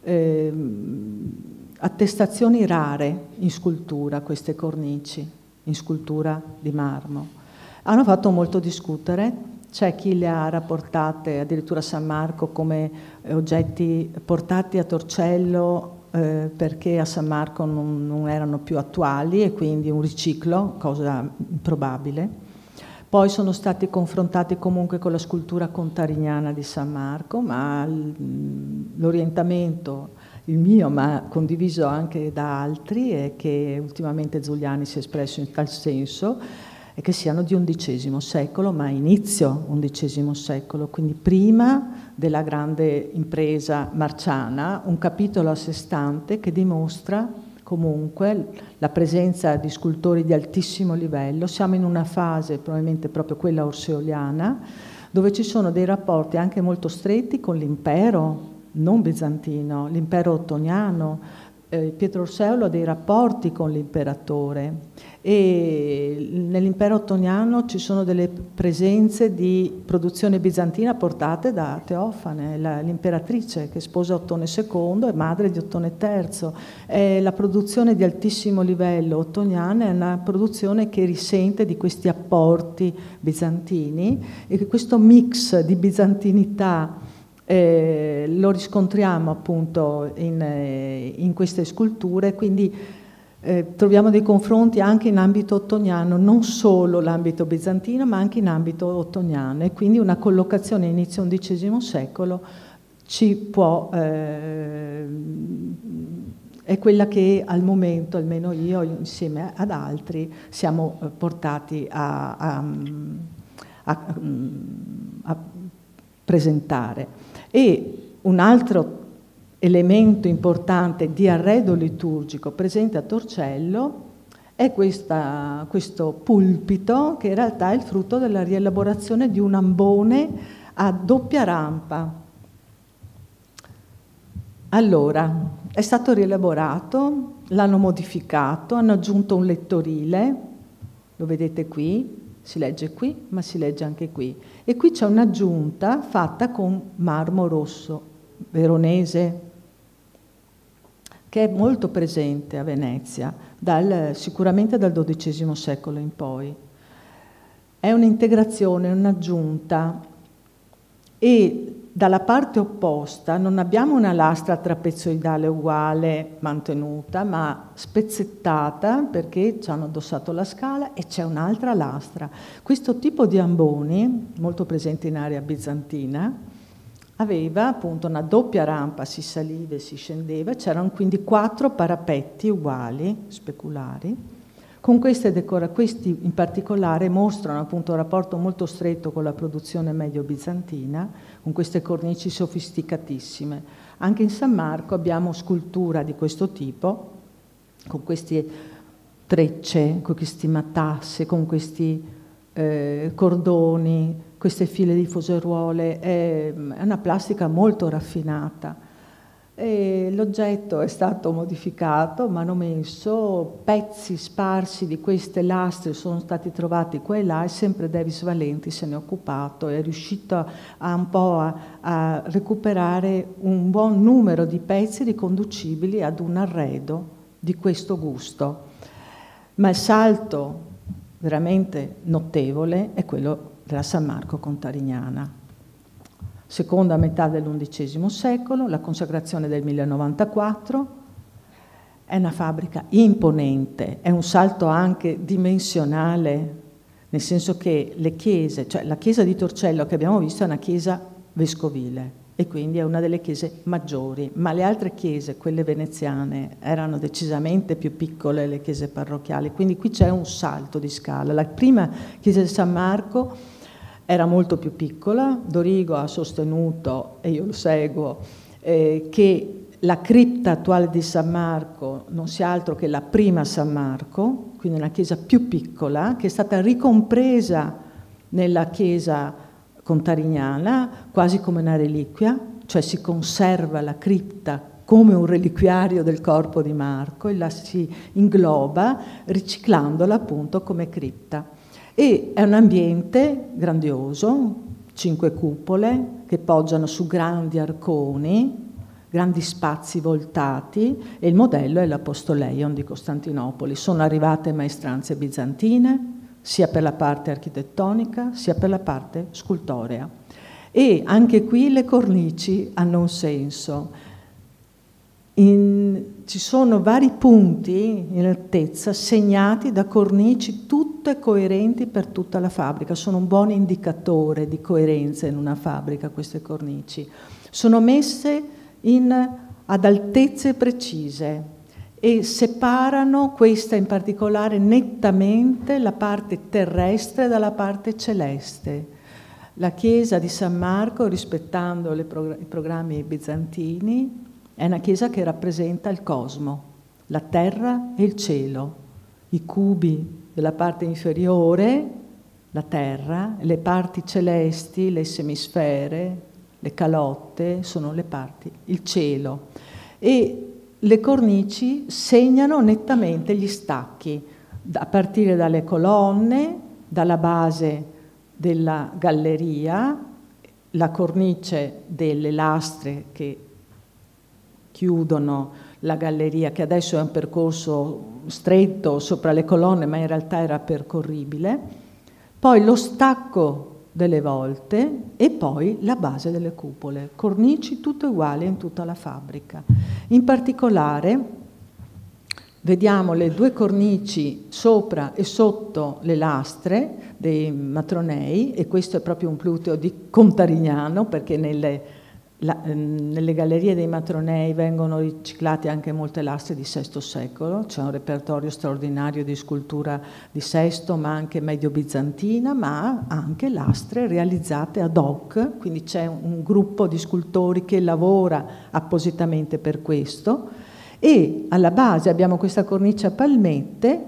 attestazioni rare in scultura, queste cornici, in scultura di marmo. Hanno fatto molto discutere, c'è chi le ha rapportate addirittura a San Marco come oggetti portati a Torcello perché a San Marco non erano più attuali e quindi un riciclo, cosa improbabile. Poi sono stati confrontati comunque con la scultura contarignana di San Marco, ma l'orientamento, il mio, ma condiviso anche da altri, è che ultimamente Zuliani si è espresso in tal senso, è che siano di XI secolo, ma inizio XI secolo, quindi prima della grande impresa marciana, un capitolo a sé stante che dimostra comunque la presenza di scultori di altissimo livello. Siamo in una fase, probabilmente proprio quella orseoliana, dove ci sono dei rapporti anche molto stretti con l'impero non bizantino, l'impero ottoniano, Pietro Orseolo ha dei rapporti con l'imperatore e nell'impero ottoniano ci sono delle presenze di produzione bizantina portate da Teofane, l'imperatrice che sposa Ottone II e madre di Ottone III. La produzione di altissimo livello ottoniana è una produzione che risente di questi apporti bizantini e che questo mix di bizantinità lo riscontriamo appunto in queste sculture, quindi troviamo dei confronti anche in ambito ottoniano, non solo l'ambito bizantino ma anche in ambito ottoniano, e quindi una collocazione inizio XI secolo ci può è quella che al momento, almeno io insieme ad altri, siamo portati a presentare. E un altro elemento importante di arredo liturgico presente a Torcello è questo pulpito, che in realtà è il frutto della rielaborazione di un ambone a doppia rampa. Allora, è stato rielaborato, l'hanno modificato, hanno aggiunto un lettorile, lo vedete qui, si legge qui, ma si legge anche qui. E qui c'è un'aggiunta fatta con marmo rosso veronese, che è molto presente a Venezia, sicuramente dal XII secolo in poi. È un'integrazione, un'aggiunta, e dalla parte opposta non abbiamo una lastra trapezoidale uguale mantenuta, ma spezzettata perché ci hanno addossato la scala e c'è un'altra lastra. Questo tipo di amboni, molto presente in area bizantina, aveva appunto una doppia rampa, si saliva e si scendeva, c'erano quindi 4 parapetti uguali, speculari. Con questi in particolare mostrano appunto un rapporto molto stretto con la produzione medio-bizantina, con queste cornici sofisticatissime. Anche in San Marco abbiamo scultura di questo tipo, con queste trecce, con questi matasse, con questi cordoni, queste file di fuseruole. È una plastica molto raffinata. L'oggetto è stato modificato, ma hanno messo pezzi sparsi di queste lastre, sono stati trovati qua e là, e sempre Davis Valenti se ne è occupato, è riuscito a recuperare un buon numero di pezzi riconducibili ad un arredo di questo gusto. Ma il salto veramente notevole è quello della San Marco Contarignana. Seconda metà dell'XI secolo, la consacrazione del 1094, è una fabbrica imponente, è un salto anche dimensionale, nel senso che le chiese, cioè la chiesa di Torcello che abbiamo visto è una chiesa vescovile e quindi è una delle chiese maggiori, ma le altre chiese, quelle veneziane, erano decisamente più piccole, le chiese parrocchiali, quindi qui c'è un salto di scala. La prima chiesa di San Marco era molto più piccola. Dorigo ha sostenuto, e io lo seguo, che la cripta attuale di San Marco non sia altro che la prima San Marco, quindi una chiesa più piccola, che è stata ricompresa nella chiesa contarignana quasi come una reliquia, cioè si conserva la cripta come un reliquiario del corpo di Marco e la si ingloba riciclandola appunto come cripta. E è un ambiente grandioso, 5 cupole che poggiano su grandi arconi, grandi spazi voltati, e il modello è l'Apostoleion di Costantinopoli. Sono arrivate maestranze bizantine, sia per la parte architettonica, sia per la parte scultorea. E anche qui le cornici hanno un senso. Ci sono vari punti in altezza segnati da cornici tutte coerenti per tutta la fabbrica. Sono un buon indicatore di coerenza in una fabbrica queste cornici. Sono messe ad altezze precise e separano, questa in particolare, nettamente la parte terrestre dalla parte celeste. La chiesa di San Marco, rispettando i programmi bizantini, è una chiesa che rappresenta il cosmo, la terra e il cielo. I cubi della parte inferiore, la terra, le parti celesti, le semisfere, le calotte, sono le parti, il cielo. E le cornici segnano nettamente gli stacchi, a partire dalle colonne, dalla base della galleria, la cornice delle lastre che chiudono la galleria, che adesso è un percorso stretto sopra le colonne, ma in realtà era percorribile, poi lo stacco delle volte e poi la base delle cupole, cornici tutte uguali in tutta la fabbrica. In particolare vediamo le due cornici sopra e sotto le lastre dei matronei, e questo è proprio un pluteo di Contarignano, perché nelle gallerie dei matronei vengono riciclate anche molte lastre di VI secolo, c'è un repertorio straordinario di scultura di VI, ma anche medio-bizantina, ma anche lastre realizzate ad hoc, quindi c'è un gruppo di scultori che lavora appositamente per questo, e alla base abbiamo questa cornice a palmette,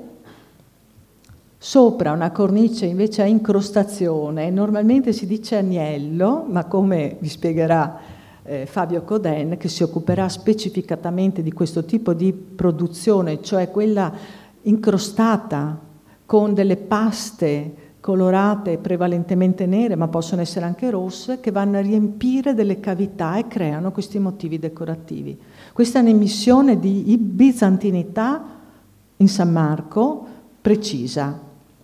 sopra una cornice invece a incrostazione, normalmente si dice agnello, ma come vi spiegherà Fabio Coden, che si occuperà specificatamente di questo tipo di produzione, cioè quella incrostata con delle paste colorate prevalentemente nere, ma possono essere anche rosse, che vanno a riempire delle cavità e creano questi motivi decorativi. Questa è un'emissione di bizantinità in San Marco precisa,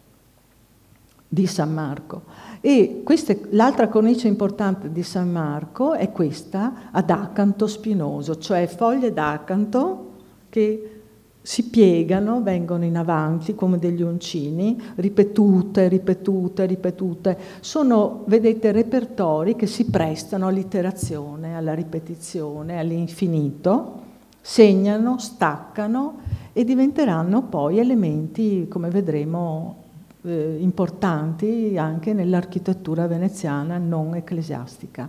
di San Marco. E l'altra cornice importante di San Marco è questa ad acanto spinoso, cioè foglie d'acanto che si piegano, vengono in avanti come degli uncini, ripetute, ripetute, ripetute. Sono, vedete, repertori che si prestano all'iterazione, alla ripetizione, all'infinito, segnano, staccano e diventeranno poi elementi, come vedremo, importanti anche nell'architettura veneziana non ecclesiastica.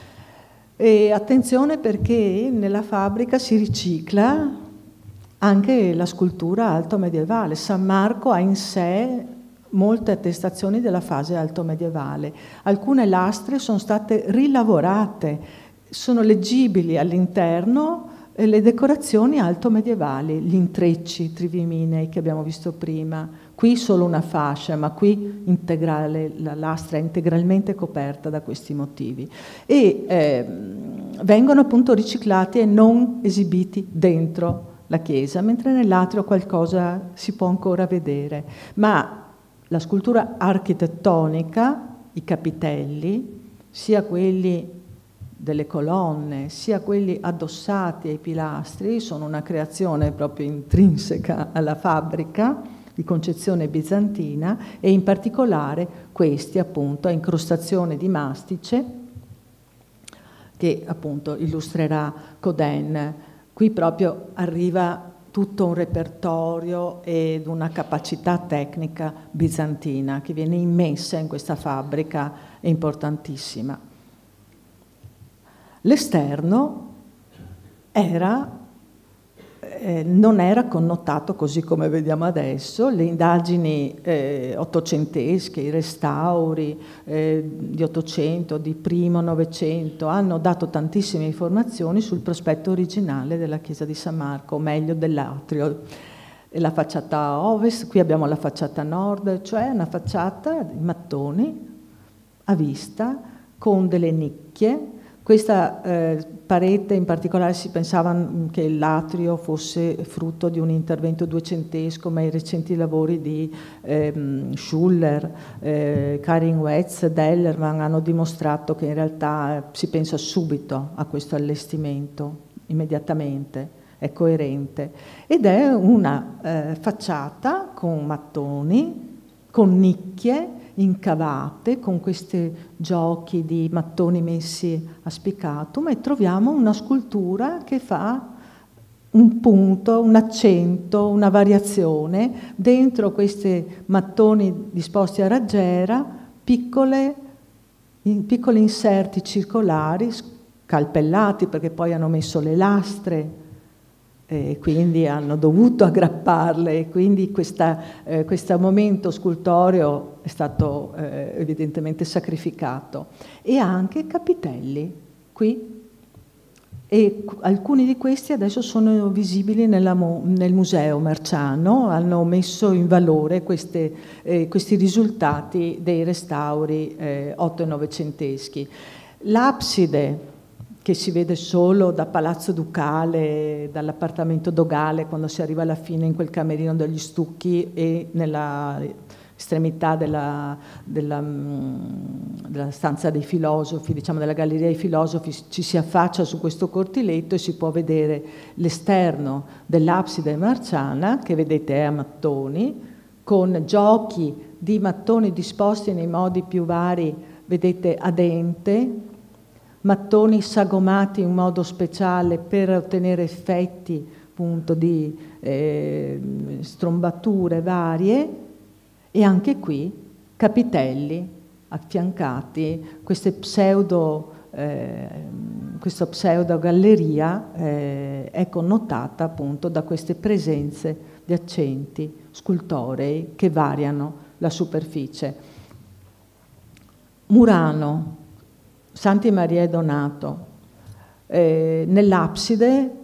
E attenzione, perché nella fabbrica si ricicla anche la scultura alto medievale. San Marco ha in sé molte attestazioni della fase alto medievale. Alcune lastre sono state rilavorate, sono leggibili all'interno le decorazioni alto medievali, gli intrecci triviminei che abbiamo visto prima. Qui solo una fascia, ma qui integrale, la lastra è integralmente coperta da questi motivi. E vengono appunto riciclati e non esibiti dentro la chiesa, mentre nell'atrio qualcosa si può ancora vedere. Ma la scultura architettonica, i capitelli, sia quelli delle colonne, sia quelli addossati ai pilastri, sono una creazione proprio intrinseca alla fabbrica di concezione bizantina, e in particolare questi appunto a incrostazione di mastice che appunto illustrerà Coden. Qui proprio arriva tutto un repertorio ed una capacità tecnica bizantina che viene immessa in questa fabbrica, è importantissima. L'esterno non era connotato così come vediamo adesso. Le indagini ottocentesche, i restauri di Ottocento, di primo Novecento hanno dato tantissime informazioni sul prospetto originale della chiesa di San Marco, o meglio dell'atrio. La facciata ovest, qui abbiamo la facciata nord, cioè una facciata di mattoni a vista con delle nicchie. Questa parete in particolare si pensava che l'atrio fosse frutto di un intervento duecentesco, ma i recenti lavori di Schuller, Karin Wetz, Dellerman hanno dimostrato che in realtà si pensa subito a questo allestimento, immediatamente, è coerente. Ed è una facciata con mattoni, con nicchie incavate, con questi giochi di mattoni messi a spiccatum, e troviamo una scultura che fa un punto, un accento, una variazione dentro questi mattoni disposti a raggiera, piccoli inserti circolari, scalpellati perché poi hanno messo le lastre e quindi hanno dovuto aggrapparle, e quindi questo momento scultoreo è stato evidentemente sacrificato. E anche capitelli qui, e alcuni di questi adesso sono visibili nel Museo Marciano, hanno messo in valore questi risultati dei restauri 8 e novecenteschi. L'abside, che si vede solo da Palazzo Ducale, dall'appartamento dogale, quando si arriva alla fine in quel camerino degli stucchi e nella estremità della stanza dei filosofi, diciamo della galleria dei filosofi, ci si affaccia su questo cortiletto e si può vedere l'esterno dell'abside marciana, che vedete è a mattoni, con giochi di mattoni disposti nei modi più vari, vedete a dente, mattoni sagomati in modo speciale per ottenere effetti appunto di strombature varie, e anche qui capitelli affiancati, questa pseudo galleria è connotata appunto da queste presenze di accenti scultorei che variano la superficie. Murano, Santi Maria e Donato, nell'abside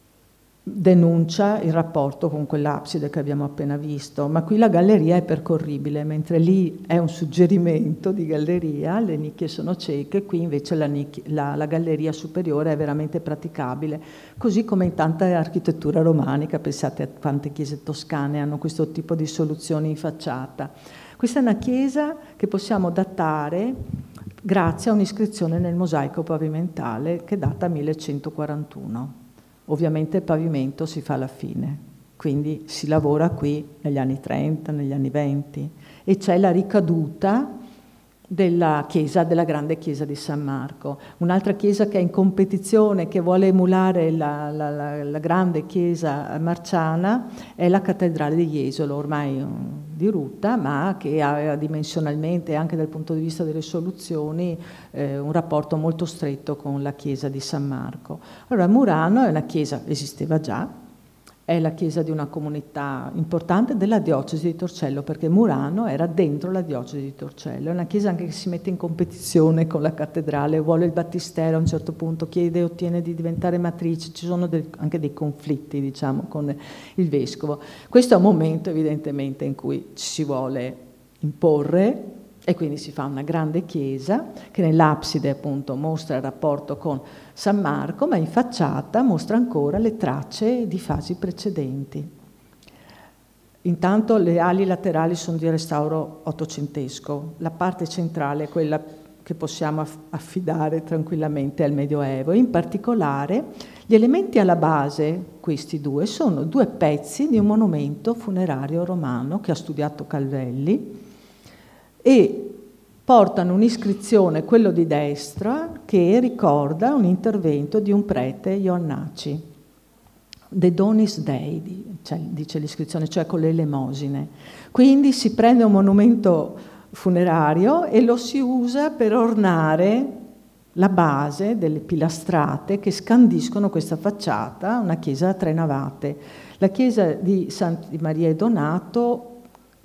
denuncia il rapporto con quell'abside che abbiamo appena visto, ma qui la galleria è percorribile, mentre lì è un suggerimento di galleria, le nicchie sono cieche, qui invece la galleria superiore è veramente praticabile, così come in tanta architettura romanica, pensate a quante chiese toscane hanno questo tipo di soluzioni in facciata. Questa è una chiesa che possiamo datare grazie a un'iscrizione nel mosaico pavimentale che data 1141. Ovviamente il pavimento si fa alla fine, quindi si lavora qui negli anni 30, negli anni 20 e c'è la ricaduta della grande chiesa di San Marco. Un'altra chiesa che è in competizione, che vuole emulare la grande chiesa marciana, è la cattedrale di Jesolo, ormai dirotta, ma che aveva dimensionalmente, anche dal punto di vista delle soluzioni, un rapporto molto stretto con la chiesa di San Marco. Allora Murano è una chiesa, esisteva già, è la chiesa di una comunità importante della diocesi di Torcello, perché Murano era dentro la diocesi di Torcello. È una chiesa anche che si mette in competizione con la cattedrale, vuole il battistero, a un certo punto chiede e ottiene di diventare matrice, ci sono anche dei conflitti, diciamo, con il vescovo. Questo è un momento evidentemente in cui ci si vuole imporre e quindi si fa una grande chiesa che nell'abside appunto mostra il rapporto con San Marco, ma in facciata mostra ancora le tracce di fasi precedenti. Intanto le ali laterali sono di restauro ottocentesco, la parte centrale è quella che possiamo affidare tranquillamente al Medioevo. In particolare gli elementi alla base, questi due, sono due pezzi di un monumento funerario romano che ha studiato Calvelli, e portano un'iscrizione, quello di destra, che ricorda un intervento di un prete Ioannaci, De Donis Dei, dice l'iscrizione, cioè con le elemosine. Quindi si prende un monumento funerario e lo si usa per ornare la base delle pilastrate che scandiscono questa facciata, una chiesa a 3 navate. La chiesa di Santi Maria e Donato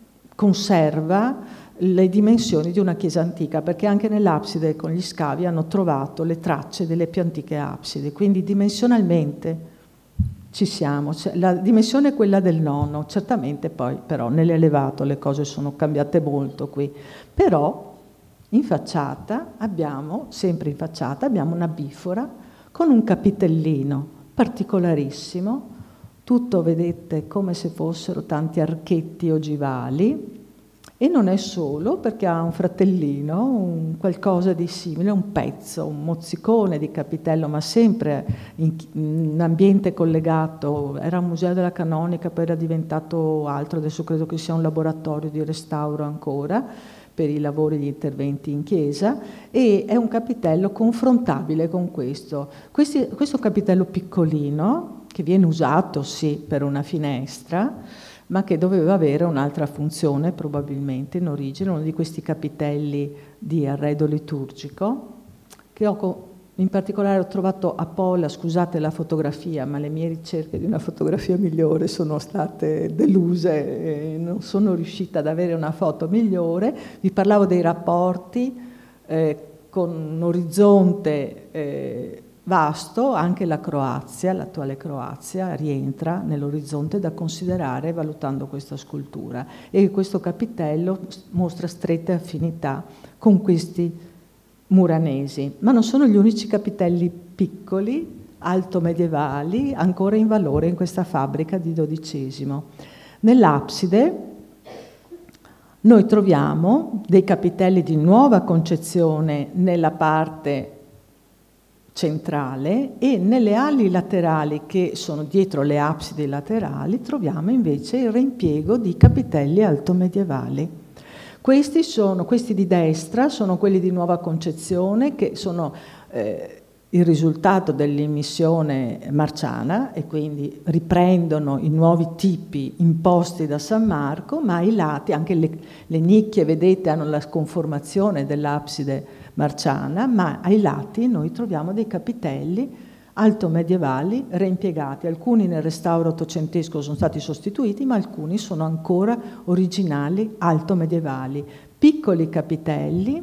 conserva le dimensioni di una chiesa antica, perché anche nell'abside con gli scavi hanno trovato le tracce delle più antiche absidi, quindi dimensionalmente ci siamo. La dimensione è quella del nono, certamente poi però nell'elevato le cose sono cambiate molto qui, però in facciata abbiamo, sempre in facciata, abbiamo una bifora con un capitellino particolarissimo, tutto vedete come se fossero tanti archetti ogivali. E non è solo, perché ha un fratellino, qualcosa di simile, un pezzo, un mozzicone di capitello, ma sempre in un ambiente collegato. Era un museo della canonica, poi era diventato altro, adesso credo che sia un laboratorio di restauro ancora, per i lavori di interventi in chiesa, e è un capitello confrontabile con questo. Questo capitello piccolino, che viene usato sì per una finestra, ma che doveva avere un'altra funzione probabilmente in origine, uno di questi capitelli di arredo liturgico, che in particolare ho trovato a Pola, scusate la fotografia, ma le mie ricerche di una fotografia migliore sono state deluse, e non sono riuscita ad avere una foto migliore. Vi parlavo dei rapporti con un orizzonte vasto, anche la Croazia, l'attuale Croazia, rientra nell'orizzonte da considerare valutando questa scultura, e questo capitello mostra strette affinità con questi muranesi, ma non sono gli unici capitelli piccoli, alto medievali, ancora in valore in questa fabbrica di XII. Nell'abside noi troviamo dei capitelli di nuova concezione nella parte centrale, e nelle ali laterali che sono dietro le absidi laterali troviamo invece il reimpiego di capitelli altomedievali. Questi di destra sono quelli di nuova concezione, che sono il risultato dell'immissione marciana, e quindi riprendono i nuovi tipi imposti da San Marco, ma ai lati anche le nicchie, vedete, hanno la conformazione dell'abside marciana, ma ai lati noi troviamo dei capitelli altomedievali reimpiegati. Alcuni nel restauro ottocentesco sono stati sostituiti, ma alcuni sono ancora originali altomedievali. Piccoli capitelli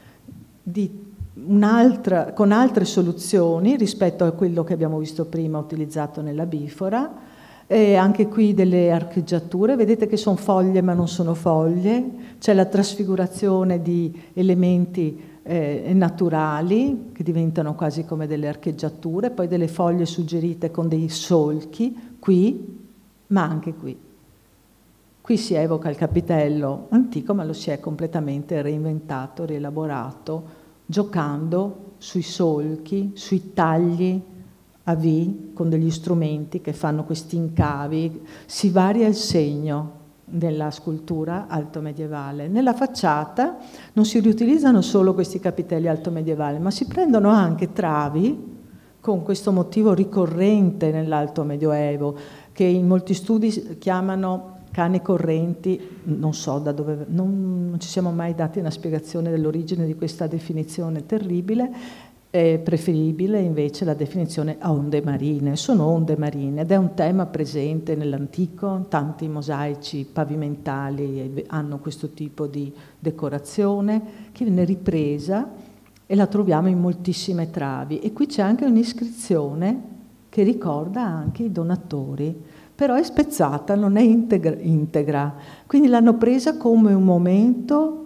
con altre soluzioni rispetto a quello che abbiamo visto prima utilizzato nella bifora, e anche qui delle archeggiature, vedete che sono foglie ma non sono foglie, c'è la trasfigurazione di elementi naturali che diventano quasi come delle archeggiature, poi delle foglie suggerite con dei solchi qui, ma anche qui. Qui si evoca il capitello antico, ma lo si è completamente reinventato, rielaborato, giocando sui solchi, sui tagli a V con degli strumenti che fanno questi incavi. Si varia il segno della scultura altomedievale. Nella facciata non si riutilizzano solo questi capitelli altomedievali, ma si prendono anche travi con questo motivo ricorrente nell'Alto Medioevo, che in molti studi chiamano cani correnti. Non so da dove, non ci siamo mai dati una spiegazione dell'origine di questa definizione terribile. È preferibile invece la definizione a onde marine. Sono onde marine ed è un tema presente nell'antico, tanti mosaici pavimentali hanno questo tipo di decorazione che viene ripresa e la troviamo in moltissime travi. E qui c'è anche un'iscrizione che ricorda anche i donatori, però è spezzata, non è integra. Quindi l'hanno presa come un momento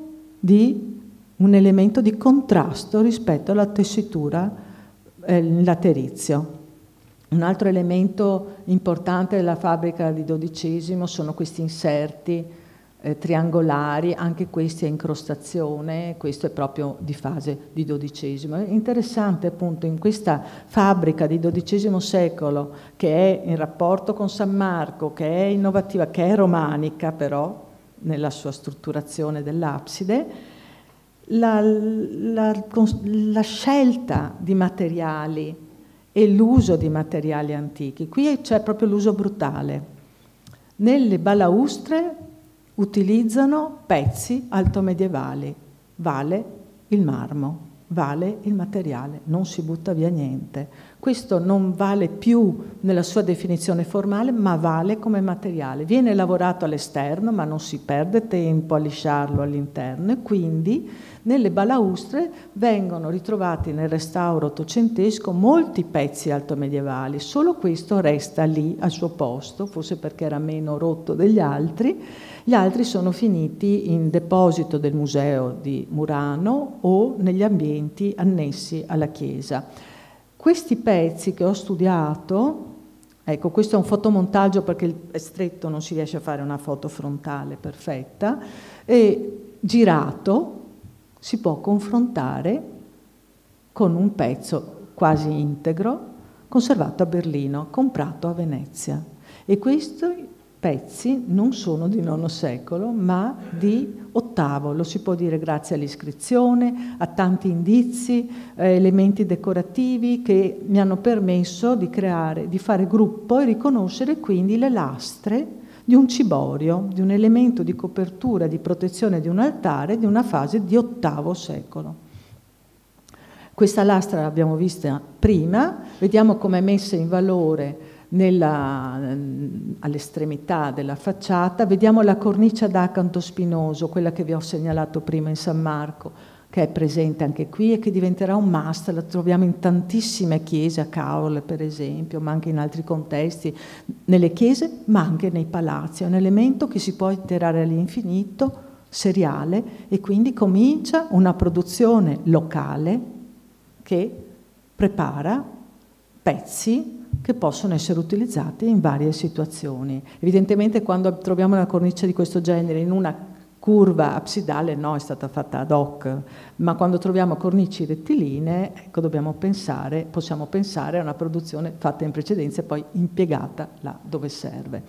un elemento di contrasto rispetto alla tessitura laterizio. Un altro elemento importante della fabbrica di XII sono questi inserti triangolari, anche questi a incrostazione, questo è proprio di fase di XII. È interessante appunto in questa fabbrica di XII secolo, che è in rapporto con San Marco, che è innovativa, che è romanica però nella sua strutturazione dell'abside, la scelta di materiali e l'uso di materiali antichi. Qui c'è proprio l'uso brutale. Nelle balaustre utilizzano pezzi altomedievali, vale il marmo, vale il materiale, non si butta via niente. Questo non vale più nella sua definizione formale, ma vale come materiale. Viene lavorato all'esterno, ma non si perde tempo a lisciarlo all'interno, e quindi nelle balaustre vengono ritrovati nel restauro ottocentesco molti pezzi altomedievali. Solo questo resta lì al suo posto, forse perché era meno rotto degli altri. Gli altri sono finiti in deposito del museo di Murano o negli ambienti annessi alla chiesa. Questi pezzi che ho studiato, ecco, questo è un fotomontaggio perché è stretto, non si riesce a fare una foto frontale perfetta, e girato si può confrontare con un pezzo quasi integro conservato a Berlino, comprato a Venezia. E questi pezzi non sono di IX secolo, ma di VIII, lo si può dire grazie all'iscrizione, a tanti indizi, elementi decorativi che mi hanno permesso di fare gruppo e riconoscere quindi le lastre di un ciborio, di un elemento di copertura, di protezione di un altare di una fase di VIII secolo. Questa lastra l'abbiamo vista prima, vediamo come è messa in valore all'estremità della facciata. Vediamo la cornice ad acanto spinoso, quella che vi ho segnalato prima in San Marco, che è presente anche qui e che diventerà un must, la troviamo in tantissime chiese, a Caorle per esempio, ma anche in altri contesti, nelle chiese ma anche nei palazzi. È un elemento che si può iterare all'infinito, seriale, e quindi comincia una produzione locale che prepara pezzi che possono essere utilizzati in varie situazioni. Evidentemente quando troviamo una cornice di questo genere in una curva absidale, no, è stata fatta ad hoc, ma quando troviamo cornici rettilinee, ecco, possiamo pensare a una produzione fatta in precedenza e poi impiegata là dove serve.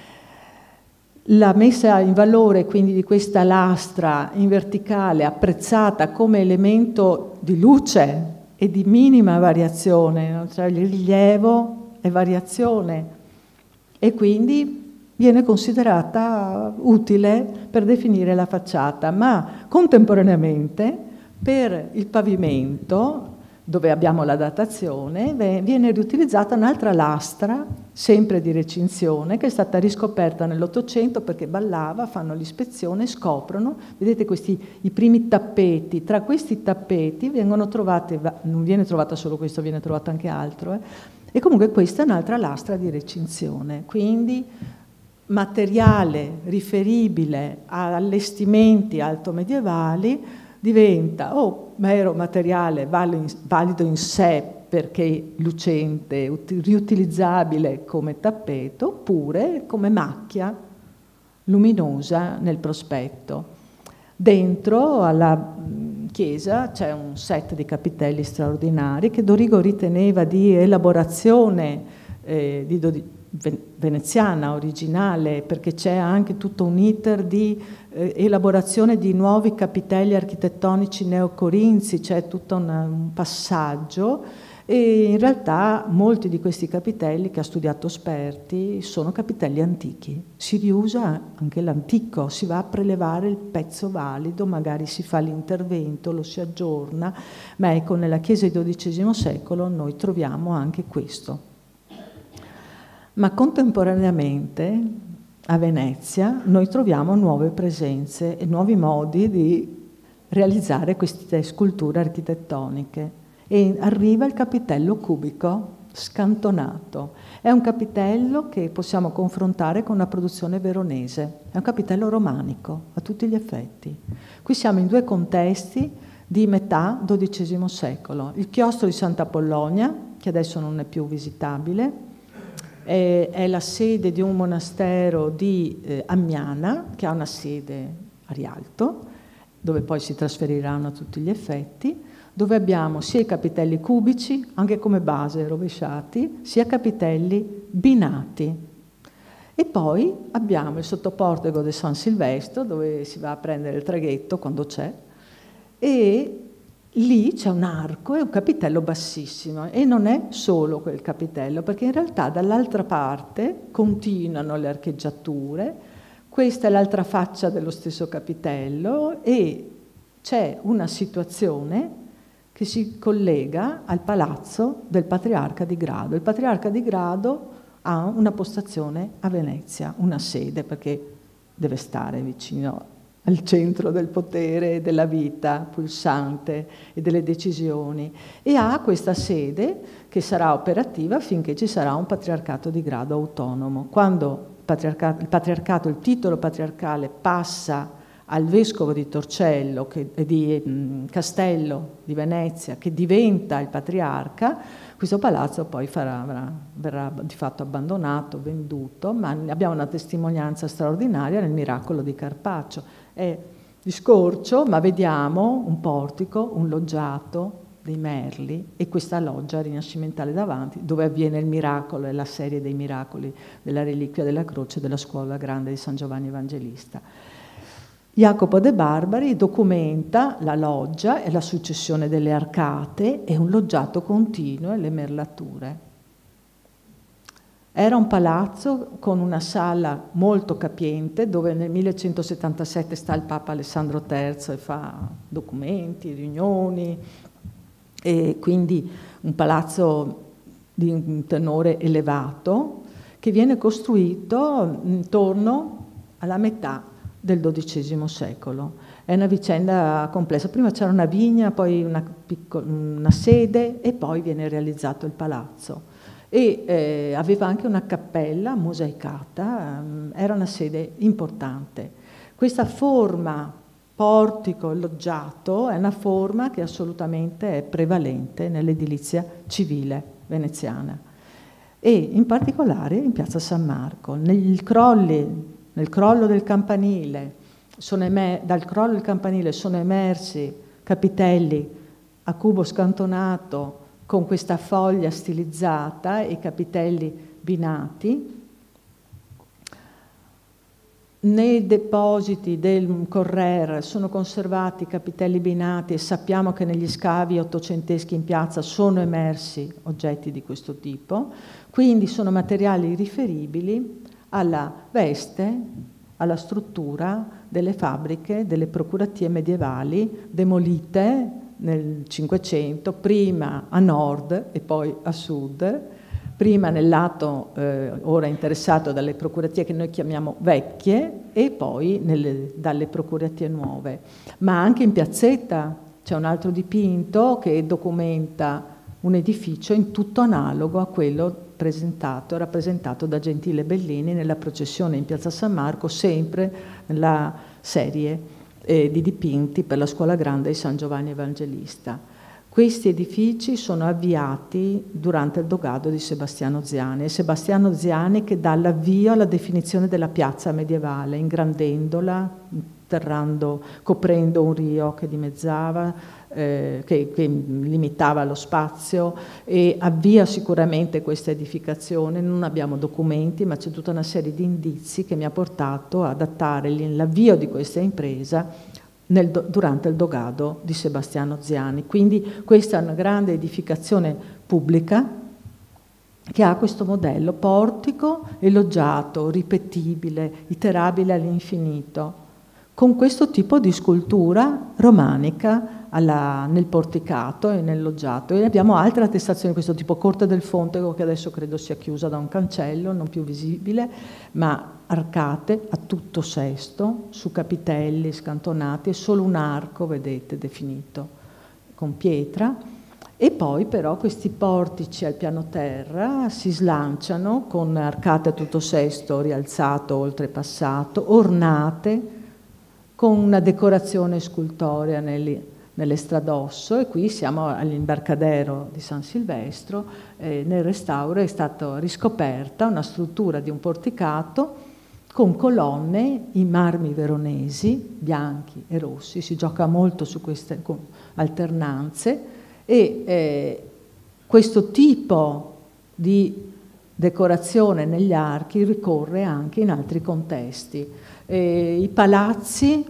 La messa in valore quindi di questa lastra in verticale, apprezzata come elemento di luce e di minima variazione, cioè il rilievo e variazione, e quindi viene considerata utile per definire la facciata, ma contemporaneamente per il pavimento, dove abbiamo la datazione, viene riutilizzata un'altra lastra, sempre di recinzione, che è stata riscoperta nell'Ottocento perché ballava, fanno l'ispezione, scoprono, vedete i primi tappeti, tra questi tappeti vengono trovate, non viene trovata solo questo, viene trovato anche altro, e comunque questa è un'altra lastra di recinzione, quindi materiale riferibile a allestimenti altomedievali diventa o mero materiale valido in sé perché lucente, riutilizzabile come tappeto, oppure come macchia luminosa nel prospetto. Dentro alla chiesa c'è un set di capitelli straordinari che Dorigo riteneva di elaborazione veneziana originale, perché c'è anche tutto un iter di elaborazione di nuovi capitelli architettonici neocorinzi, c'è tutto un passaggio, e in realtà molti di questi capitelli che ha studiato Sperti sono capitelli antichi, si riusa anche l'antico, si va a prelevare il pezzo valido, magari si fa l'intervento, lo si aggiorna, ma ecco, nella chiesa del XII secolo noi troviamo anche questo. Ma contemporaneamente a Venezia noi troviamo nuove presenze e nuovi modi di realizzare queste sculture architettoniche, e arriva il capitello cubico scantonato. È un capitello che possiamo confrontare con una produzione veronese, è un capitello romanico a tutti gli effetti. Qui siamo in due contesti di metà XII secolo. Il chiostro di Sant'Apollonia, che adesso non è più visitabile, è la sede di un monastero di Ammiana, che ha una sede a Rialto, dove poi si trasferiranno a tutti gli effetti, dove abbiamo sia i capitelli cubici, anche come base rovesciati, sia capitelli binati. E poi abbiamo il sottoportico di San Silvestro, dove si va a prendere il traghetto quando c'è, e lì c'è un arco e un capitello bassissimo, e non è solo quel capitello, perché in realtà dall'altra parte continuano le archeggiature, questa è l'altra faccia dello stesso capitello, e c'è una situazione che si collega al palazzo del Patriarca di Grado. Il Patriarca di Grado ha una postazione a Venezia, una sede, perché deve stare vicino al centro del potere, della vita pulsante e delle decisioni, e ha questa sede che sarà operativa finché ci sarà un patriarcato di grado autonomo. Quando il titolo patriarcale passa al vescovo di Torcello, di Castello di Venezia, che diventa il patriarca, questo palazzo poi verrà di fatto abbandonato, venduto, ma abbiamo una testimonianza straordinaria nel miracolo di Carpaccio. È di scorcio, ma vediamo un portico, un loggiato dei merli e questa loggia rinascimentale davanti, dove avviene il miracolo e la serie dei miracoli della reliquia della croce della scuola grande di San Giovanni Evangelista. Jacopo de Barbari documenta la loggia e la successione delle arcate e un loggiato continuo e le merlature. Era un palazzo con una sala molto capiente, dove nel 1177 sta il Papa Alessandro III e fa documenti, riunioni, e quindi un palazzo di un tenore elevato che viene costruito intorno alla metà del XII secolo. È una vicenda complessa. Prima c'era una vigna, poi una sede e poi viene realizzato il palazzo. E aveva anche una cappella mosaicata, era una sede importante. Questa forma portico loggiato è una forma che assolutamente è prevalente nell'edilizia civile veneziana e in particolare in piazza San Marco. Nel crollo del campanile, dal crollo del campanile sono emersi capitelli a cubo scantonato con questa foglia stilizzata e capitelli binati. Nei depositi del Correr sono conservati capitelli binati e sappiamo che negli scavi ottocenteschi in piazza sono emersi oggetti di questo tipo, quindi sono materiali riferibili alla veste, alla struttura delle fabbriche, delle procuratie medievali demolite nel Cinquecento, prima a nord e poi a sud, prima nel lato ora interessato dalle procuratie che noi chiamiamo vecchie e poi dalle procuratie nuove. Ma anche in piazzetta c'è un altro dipinto che documenta un edificio in tutto analogo a quello rappresentato da Gentile Bellini nella processione in piazza San Marco, sempre nella serie di dipinti per la Scuola Grande di San Giovanni Evangelista. Questi edifici sono avviati durante il dogado di Sebastiano Ziani. È Sebastiano Ziani che dà l'avvio alla definizione della piazza medievale, ingrandendola, coprendo un rio che dimezzava, che limitava lo spazio, e avvia sicuramente questa edificazione. Non abbiamo documenti, ma c'è tutta una serie di indizi che mi ha portato a datare l'avvio di questa impresa durante il dogado di Sebastiano Ziani. Quindi questa è una grande edificazione pubblica che ha questo modello portico e loggiato, ripetibile, iterabile all'infinito, con questo tipo di scultura romanica nel porticato e nel loggiato. E abbiamo altre attestazioni di questo tipo, Corte del Fontego, che adesso credo sia chiusa da un cancello, non più visibile, ma arcate a tutto sesto, su capitelli scantonati, e solo un arco, vedete, definito con pietra. E poi però questi portici al piano terra si slanciano con arcate a tutto sesto, rialzato, oltrepassato, ornate con una decorazione scultorea nell'estradosso, e qui siamo all'imbarcadero di San Silvestro. Nel restauro è stata riscoperta una struttura di un porticato con colonne in marmi veronesi, bianchi e rossi. Si gioca molto su queste alternanze, e questo tipo di decorazione negli archi ricorre anche in altri contesti. I palazzi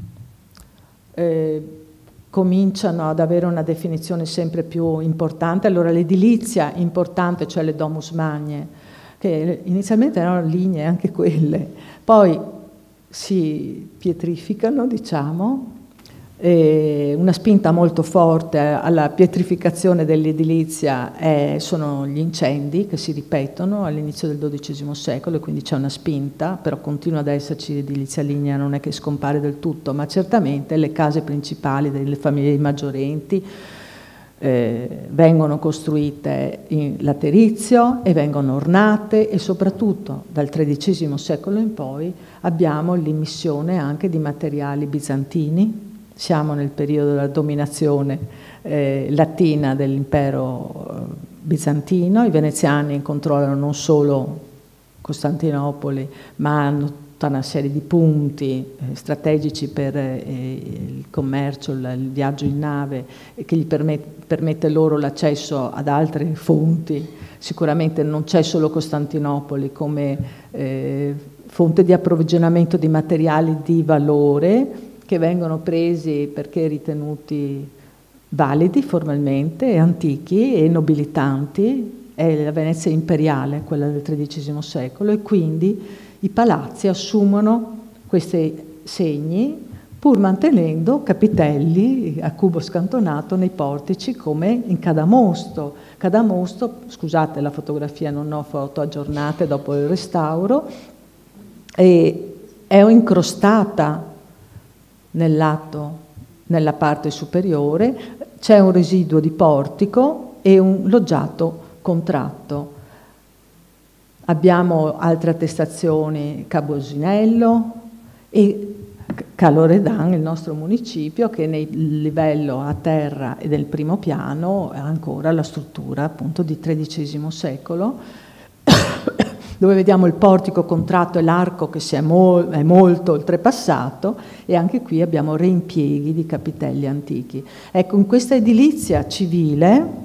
cominciano ad avere una definizione sempre più importante. Allora l'edilizia importante, cioè le domus magne, che inizialmente erano lignee anche quelle, poi si pietrificano, diciamo, una spinta molto forte alla pietrificazione dell'edilizia sono gli incendi che si ripetono all'inizio del XII secolo, e quindi c'è una spinta, però continua ad esserci edilizia lignea, non è che scompare del tutto, ma certamente le case principali delle famiglie maggiorenti vengono costruite in laterizio e vengono ornate, e soprattutto dal XIII secolo in poi abbiamo l'immissione anche di materiali bizantini. Siamo nel periodo della dominazione latina dell'impero bizantino. I veneziani controllano non solo Costantinopoli, ma hanno tutta una serie di punti strategici per il commercio, il viaggio in nave, e che gli permette loro l'accesso ad altre fonti. Sicuramente non c'è solo Costantinopoli come fonte di approvvigionamento di materiali di valore, che vengono presi perché ritenuti validi formalmente, e antichi e nobilitanti. È la Venezia imperiale, quella del XIII secolo, e quindi i palazzi assumono questi segni, pur mantenendo capitelli a cubo scantonato nei portici, come in Cadamosto. Cadamosto, scusate la fotografia, non ho foto aggiornate dopo il restauro, è incrostata nella parte superiore, c'è un residuo di portico e un loggiato contratto. Abbiamo altre attestazioni, Cabosinello e Caloredan, il nostro municipio, che nel livello a terra e del primo piano ha ancora la struttura appunto di XIII secolo, dove vediamo il portico contratto e l'arco che è molto oltrepassato, e anche qui abbiamo reimpieghi di capitelli antichi. Ecco, in questa edilizia civile,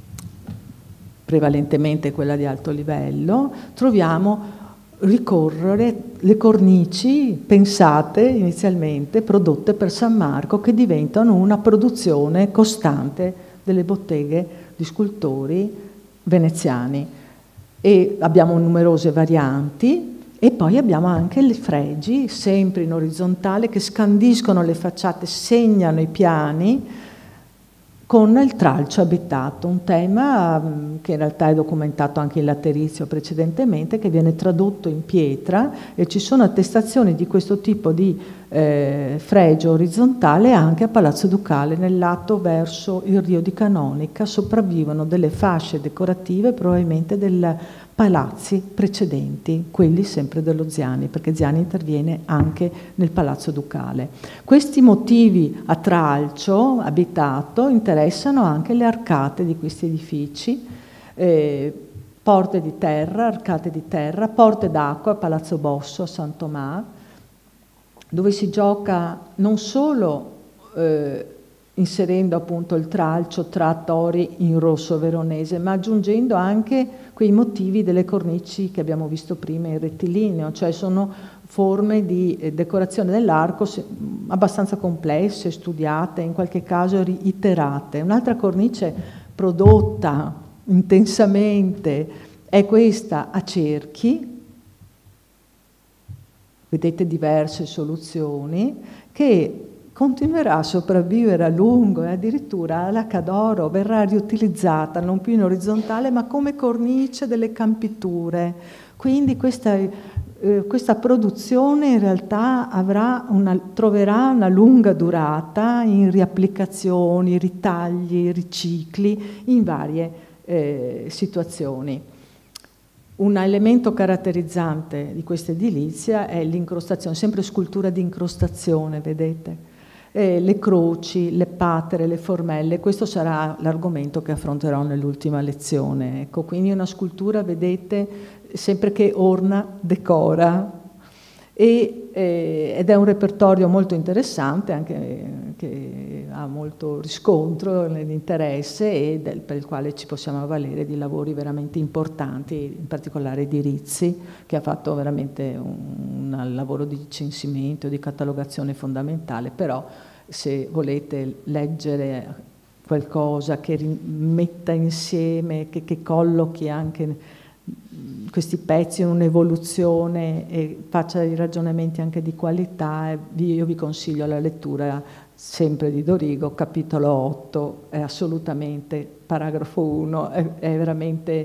prevalentemente quella di alto livello, troviamo ricorrere le cornici pensate inizialmente, prodotte per San Marco, che diventano una produzione costante delle botteghe di scultori veneziani. E abbiamo numerose varianti, e poi abbiamo anche le fregi, sempre in orizzontale, che scandiscono le facciate, segnano i piani, con il tralcio abitato, un tema che in realtà è documentato anche in laterizio precedentemente, che viene tradotto in pietra, e ci sono attestazioni di questo tipo di fregio orizzontale anche a Palazzo Ducale, nel lato verso il Rio di Canonica. Sopravvivono delle fasce decorative probabilmente dei palazzi precedenti, quelli sempre dello Ziani, perché Ziani interviene anche nel Palazzo Ducale. Questi motivi a tralcio abitato interessano anche le arcate di questi edifici, porte di terra, arcate di terra, porte d'acqua, Palazzo Bosso a San Tomà, dove si gioca non solo inserendo appunto il tralcio tra tori in rosso veronese, ma aggiungendo anche quei motivi delle cornici che abbiamo visto prima in rettilineo, cioè sono forme di decorazione dell'arco abbastanza complesse, studiate, in qualche caso reiterate. Un'altra cornice prodotta intensamente è questa a cerchi. Vedete diverse soluzioni, che continuerà a sopravvivere a lungo, e addirittura la Cadoro verrà riutilizzata non più in orizzontale ma come cornice delle campiture. Quindi questa produzione in realtà troverà una lunga durata in riapplicazioni, ritagli, ricicli in varie situazioni. Un elemento caratterizzante di questa edilizia è l'incrostazione, sempre scultura di incrostazione, vedete? Le croci, le patere, le formelle, questo sarà l'argomento che affronterò nell'ultima lezione. Ecco, quindi una scultura, vedete, sempre che orna, decora, ed è un repertorio molto interessante, anche che ha molto riscontro nell'interesse, e per il quale ci possiamo avvalere di lavori veramente importanti, in particolare di Rizzi, che ha fatto veramente un lavoro di censimento, di catalogazione fondamentale. Però se volete leggere qualcosa che metta insieme, che collochi anche questi pezzi in un'evoluzione e faccia dei ragionamenti anche di qualità, io vi consiglio la lettura sempre di Dorigo, capitolo 8, è assolutamente, paragrafo 1, è veramente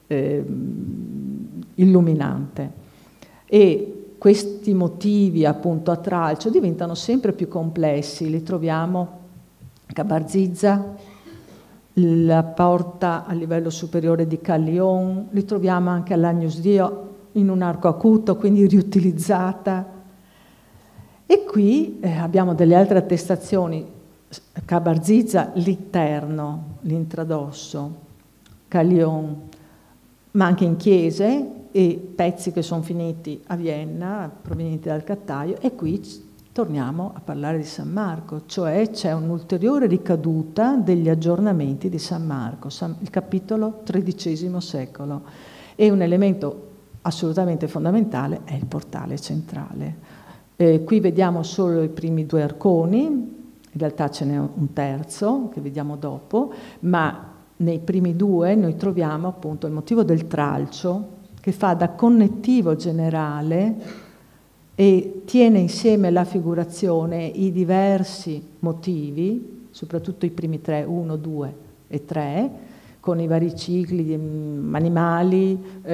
illuminante. E questi motivi appunto a tralcio diventano sempre più complessi, li troviamo a Cabarzizza, la porta a livello superiore di Callion, li troviamo anche all'Agnus Dio in un arco acuto, quindi riutilizzata. E qui abbiamo delle altre attestazioni, Cabarzizza, l'interno, l'intradosso, Callion, ma anche in chiese, e pezzi che sono finiti a Vienna, provenienti dal Cattaio, e qui torniamo a parlare di San Marco, cioè c'è un'ulteriore ricaduta degli aggiornamenti di San Marco, il capitolo XIII secolo, e un elemento assolutamente fondamentale è il portale centrale. Qui vediamo solo i primi due arconi, in realtà ce n'è un terzo che vediamo dopo, ma nei primi due noi troviamo appunto il motivo del tralcio, che fa da connettivo generale e tiene insieme la figurazione i diversi motivi, soprattutto i primi tre, 1, 2 e 3, con i vari cicli di animali,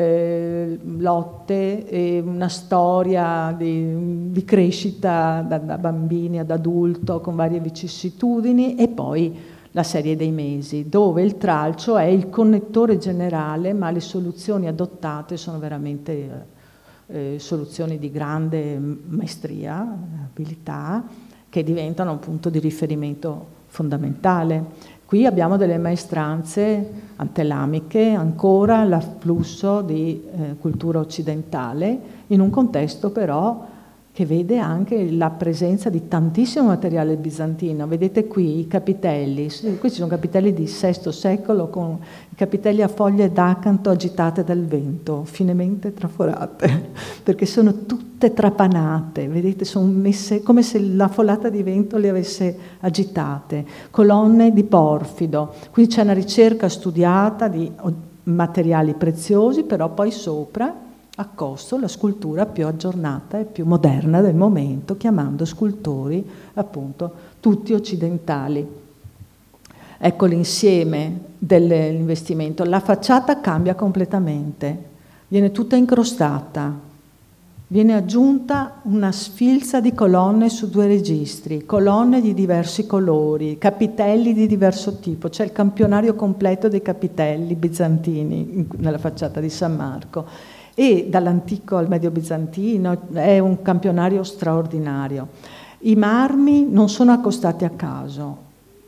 lotte, una storia di crescita da bambini ad adulto con varie vicissitudini, e poi la serie dei mesi, dove il tralcio è il connettore generale, ma le soluzioni adottate sono veramente soluzioni di grande maestria, abilità, che diventano un punto di riferimento fondamentale. Qui abbiamo delle maestranze antelamiche, ancora l'afflusso di cultura occidentale, in un contesto però che vede anche la presenza di tantissimo materiale bizantino. Vedete qui i capitelli, qui ci sono capitelli di VI secolo con i capitelli a foglie d'acanto agitate dal vento, finemente traforate, perché sono tutte trapanate, vedete, sono messe come se la folata di vento le avesse agitate. Colonne di porfido, qui c'è una ricerca studiata di materiali preziosi, però poi sopra accosto la scultura più aggiornata e più moderna del momento, chiamando scultori appunto tutti occidentali. Ecco l'insieme dell'investimento. La facciata cambia completamente, viene tutta incrostata, viene aggiunta una sfilza di colonne su 2 registri, colonne di diversi colori, capitelli di diverso tipo. C'è il campionario completo dei capitelli bizantini nella facciata di San Marco. E dall'antico al medio bizantino è un campionario straordinario. I marmi non sono accostati a caso,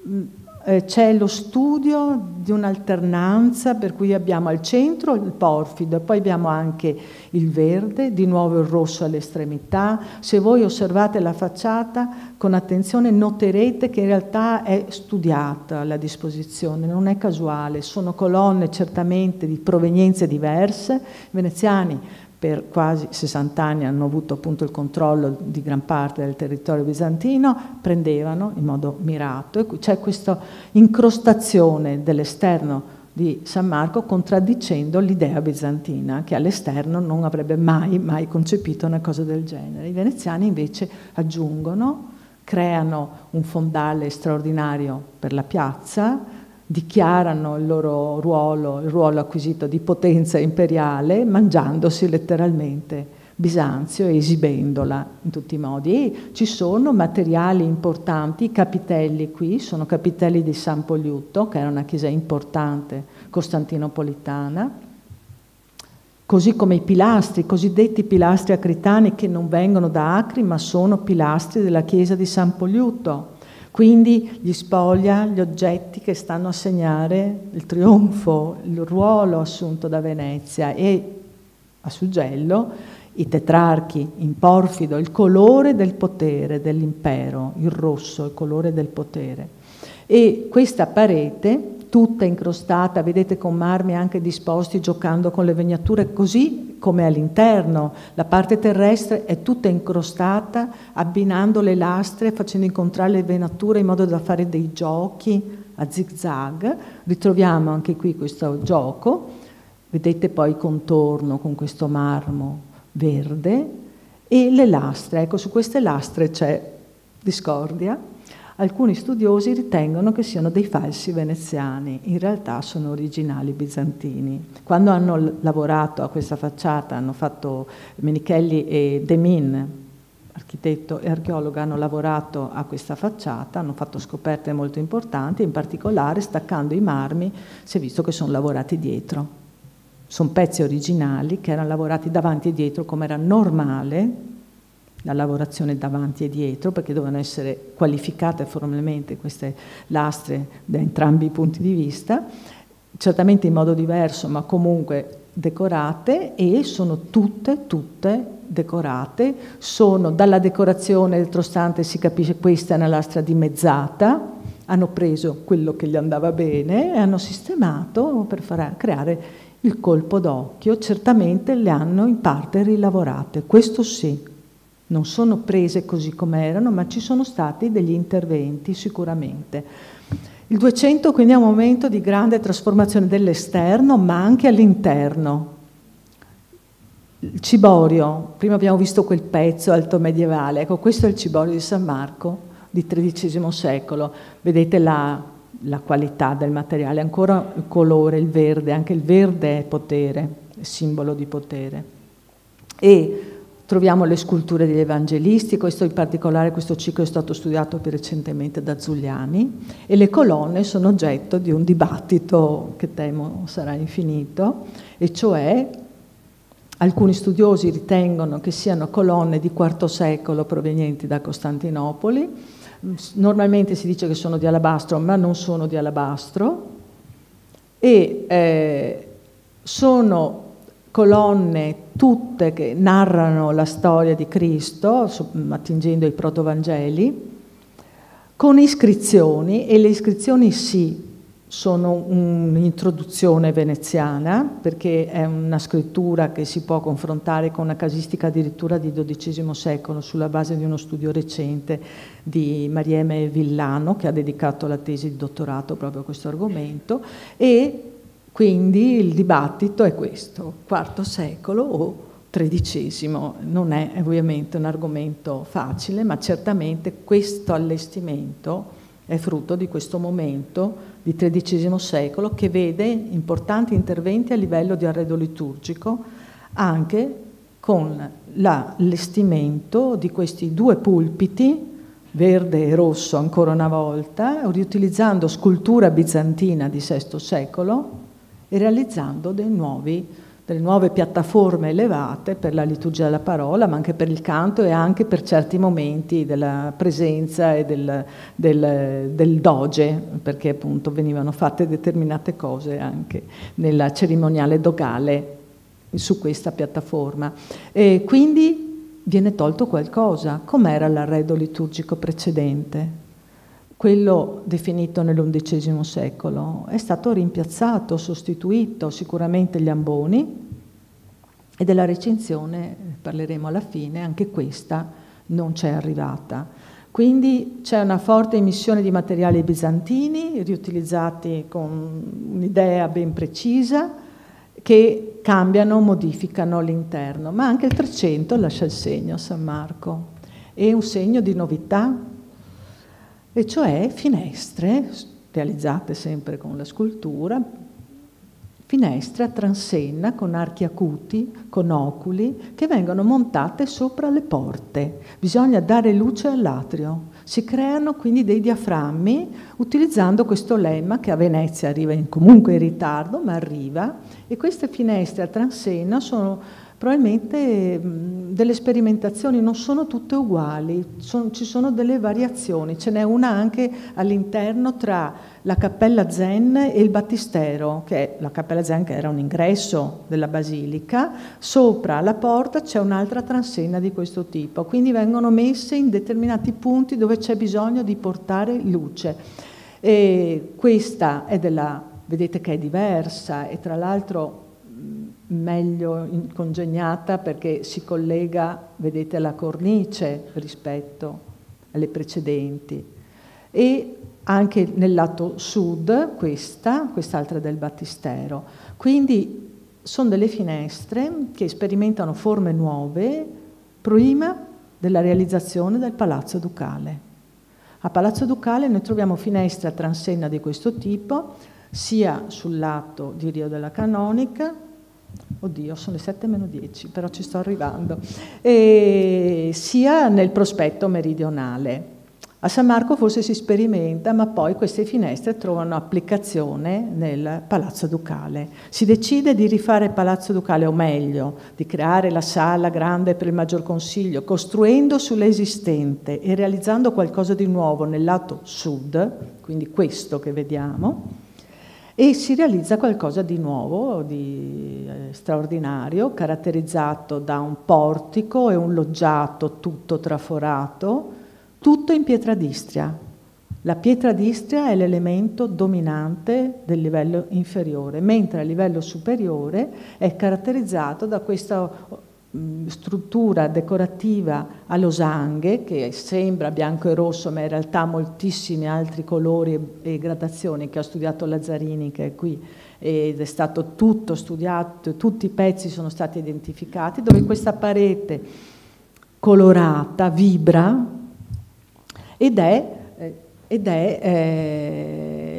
c'è lo studio di un'alternanza per cui abbiamo al centro il porfido e poi abbiamo anche il verde, di nuovo il rosso alle estremità. Se voi osservate la facciata con attenzione noterete che in realtà è studiata la disposizione, non è casuale, sono colonne certamente di provenienze diverse. I veneziani per quasi 60 anni hanno avuto appunto il controllo di gran parte del territorio bizantino, prendevano in modo mirato, e c'è questa incrostazione dell'esterno di San Marco contraddicendo l'idea bizantina, che all'esterno non avrebbe mai concepito una cosa del genere. I veneziani invece aggiungono, creano un fondale straordinario per la piazza, dichiarano il loro ruolo, il ruolo acquisito di potenza imperiale, mangiandosi letteralmente Bisanzio e esibendola in tutti i modi. E ci sono materiali importanti, i capitelli qui sono capitelli di San Poliuto, che era una chiesa importante costantinopolitana, così come i pilastri, i cosiddetti pilastri acritani, che non vengono da Acri ma sono pilastri della chiesa di San Poliuto. Quindi gli spoglia, gli oggetti che stanno a segnare il trionfo, il ruolo assunto da Venezia, e a suggello i tetrarchi in porfido, il colore del potere dell'impero, il rosso, il colore del potere. E questa parete tutta incrostata, vedete, con marmi anche disposti giocando con le vegnature, così come all'interno. La parte terrestre è tutta incrostata, abbinando le lastre, facendo incontrare le venature in modo da fare dei giochi a zigzag. Ritroviamo anche qui questo gioco, vedete poi il contorno con questo marmo verde e le lastre. Ecco, su queste lastre c'è discordia. Alcuni studiosi ritengono che siano dei falsi veneziani, in realtà sono originali bizantini. Quando hanno lavorato a questa facciata, hanno fatto Menichelli e Demin, architetto e archeologo, hanno lavorato a questa facciata, hanno fatto scoperte molto importanti, in particolare staccando i marmi si è visto che sono lavorati dietro. Sono pezzi originali che erano lavorati davanti e dietro come era normale la lavorazione davanti e dietro, perché dovevano essere qualificate formalmente queste lastre da entrambi i punti di vista, certamente in modo diverso ma comunque decorate, e sono tutte decorate. Sono dalla decorazione retrostante, si capisce questa è una lastra dimezzata, hanno preso quello che gli andava bene e hanno sistemato per creare il colpo d'occhio. Certamente le hanno in parte rilavorate, questo sì. Non sono prese così come erano, ma ci sono stati degli interventi sicuramente. Il 200 quindi è un momento di grande trasformazione dell'esterno, ma anche all'interno. Il ciborio, prima abbiamo visto quel pezzo alto medievale, ecco questo è il ciborio di San Marco di XIII secolo. Vedete la la qualità del materiale, ancora il colore, il verde, anche il verde è potere, è simbolo di potere. E troviamo le sculture degli evangelisti, questo in particolare, questo ciclo è stato studiato più recentemente da Zuliani, e le colonne sono oggetto di un dibattito che temo sarà infinito, e cioè alcuni studiosi ritengono che siano colonne di IV secolo provenienti da Costantinopoli. Normalmente si dice che sono di alabastro, ma non sono di alabastro, e sono colonne tutte che narrano la storia di Cristo, attingendo ai protovangeli, con iscrizioni, e le iscrizioni sì, sono un'introduzione veneziana, perché è una scrittura che si può confrontare con una casistica addirittura di XII secolo, sulla base di uno studio recente di Marieme Villano, che ha dedicato la tesi di dottorato proprio a questo argomento, e quindi il dibattito è questo, IV secolo o XIII. Non è ovviamente un argomento facile, ma certamente questo allestimento è frutto di questo momento di XIII secolo che vede importanti interventi a livello di arredo liturgico, anche con l'allestimento di questi due pulpiti, verde e rosso ancora una volta, riutilizzando scultura bizantina di VI secolo e realizzando delle nuove piattaforme elevate per la liturgia della parola, ma anche per il canto e anche per certi momenti della presenza e del doge, perché appunto venivano fatte determinate cose anche nella cerimoniale dogale su questa piattaforma. E quindi viene tolto qualcosa. Com'era l'arredo liturgico precedente? Quello definito nell'XI secolo è stato rimpiazzato, sostituito, sicuramente gli amboni, e della recinzione parleremo alla fine, anche questa non c'è arrivata. Quindi c'è una forte emissione di materiali bizantini, riutilizzati con un'idea ben precisa, che cambiano, modificano l'interno, ma anche il 300 lascia il segno a San Marco, è un segno di novità, e cioè finestre, realizzate sempre con la scultura, finestre a transenna con archi acuti, con oculi, che vengono montate sopra le porte. Bisogna dare luce all'atrio. Si creano quindi dei diaframmi utilizzando questo lemma che a Venezia arriva comunque in ritardo, ma arriva, e queste finestre a transenna sono probabilmente delle sperimentazioni, non sono tutte uguali, ci sono delle variazioni, ce n'è una anche all'interno tra la Cappella Zen e il Battistero, che la Cappella Zen che era un ingresso della basilica, sopra la porta c'è un'altra transenna di questo tipo, quindi vengono messe in determinati punti dove c'è bisogno di portare luce. E questa è vedete che è diversa, e tra l'altro meglio congegnata perché si collega, vedete, alla cornice rispetto alle precedenti, e anche nel lato sud quest'altra del Battistero. Quindi sono delle finestre che sperimentano forme nuove prima della realizzazione del Palazzo Ducale. A Palazzo Ducale noi troviamo finestre a transenna di questo tipo, sia sul lato di Rio della Canonica, oddio, sono le 7:10, però ci sto arrivando, e sia nel prospetto meridionale. A San Marco forse si sperimenta, ma poi queste finestre trovano applicazione nel Palazzo Ducale. Si decide di rifare Palazzo Ducale, o meglio, di creare la sala grande per il Maggior Consiglio, costruendo sull'esistente e realizzando qualcosa di nuovo nel lato sud, quindi questo che vediamo, e si realizza qualcosa di nuovo, di straordinario, caratterizzato da un portico e un loggiato tutto traforato, tutto in pietra d'Istria. La pietra d'Istria è l'elemento dominante del livello inferiore, mentre a livello superiore è caratterizzato da questa struttura decorativa a losanghe, che sembra bianco e rosso, ma in realtà moltissimi altri colori e gradazioni, che ha studiato Lazzarini, che è qui, ed è stato tutto studiato, tutti i pezzi sono stati identificati, dove questa parete colorata vibra, ed è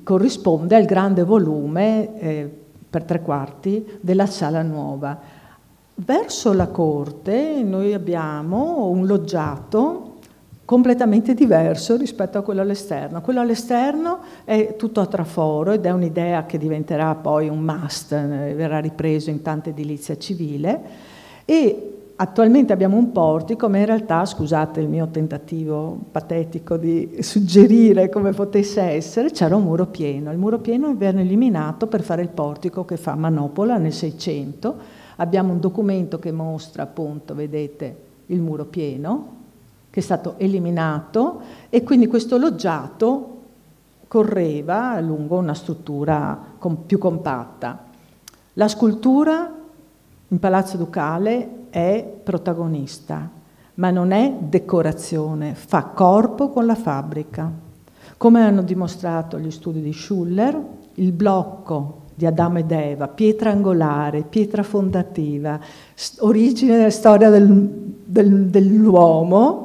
corrisponde al grande volume per 3/4 della Sala Nuova. Verso la corte noi abbiamo un loggiato completamente diverso rispetto a quello all'esterno. Quello all'esterno è tutto a traforo ed è un'idea che diventerà poi un must, verrà ripreso in tanta edilizia civile, e attualmente abbiamo un portico, ma in realtà, scusate il mio tentativo patetico di suggerire come potesse essere, c'era un muro pieno. Il muro pieno venne eliminato per fare il portico che fa Manopola nel 600. Abbiamo un documento che mostra, appunto, vedete, il muro pieno, che è stato eliminato, e quindi questo loggiato correva lungo una struttura più compatta. La scultura in Palazzo Ducale è protagonista, ma non è decorazione, fa corpo con la fabbrica. Come hanno dimostrato gli studi di Schuller, il blocco di Adamo ed Eva, pietra angolare, pietra fondativa, origine della storia dell'uomo,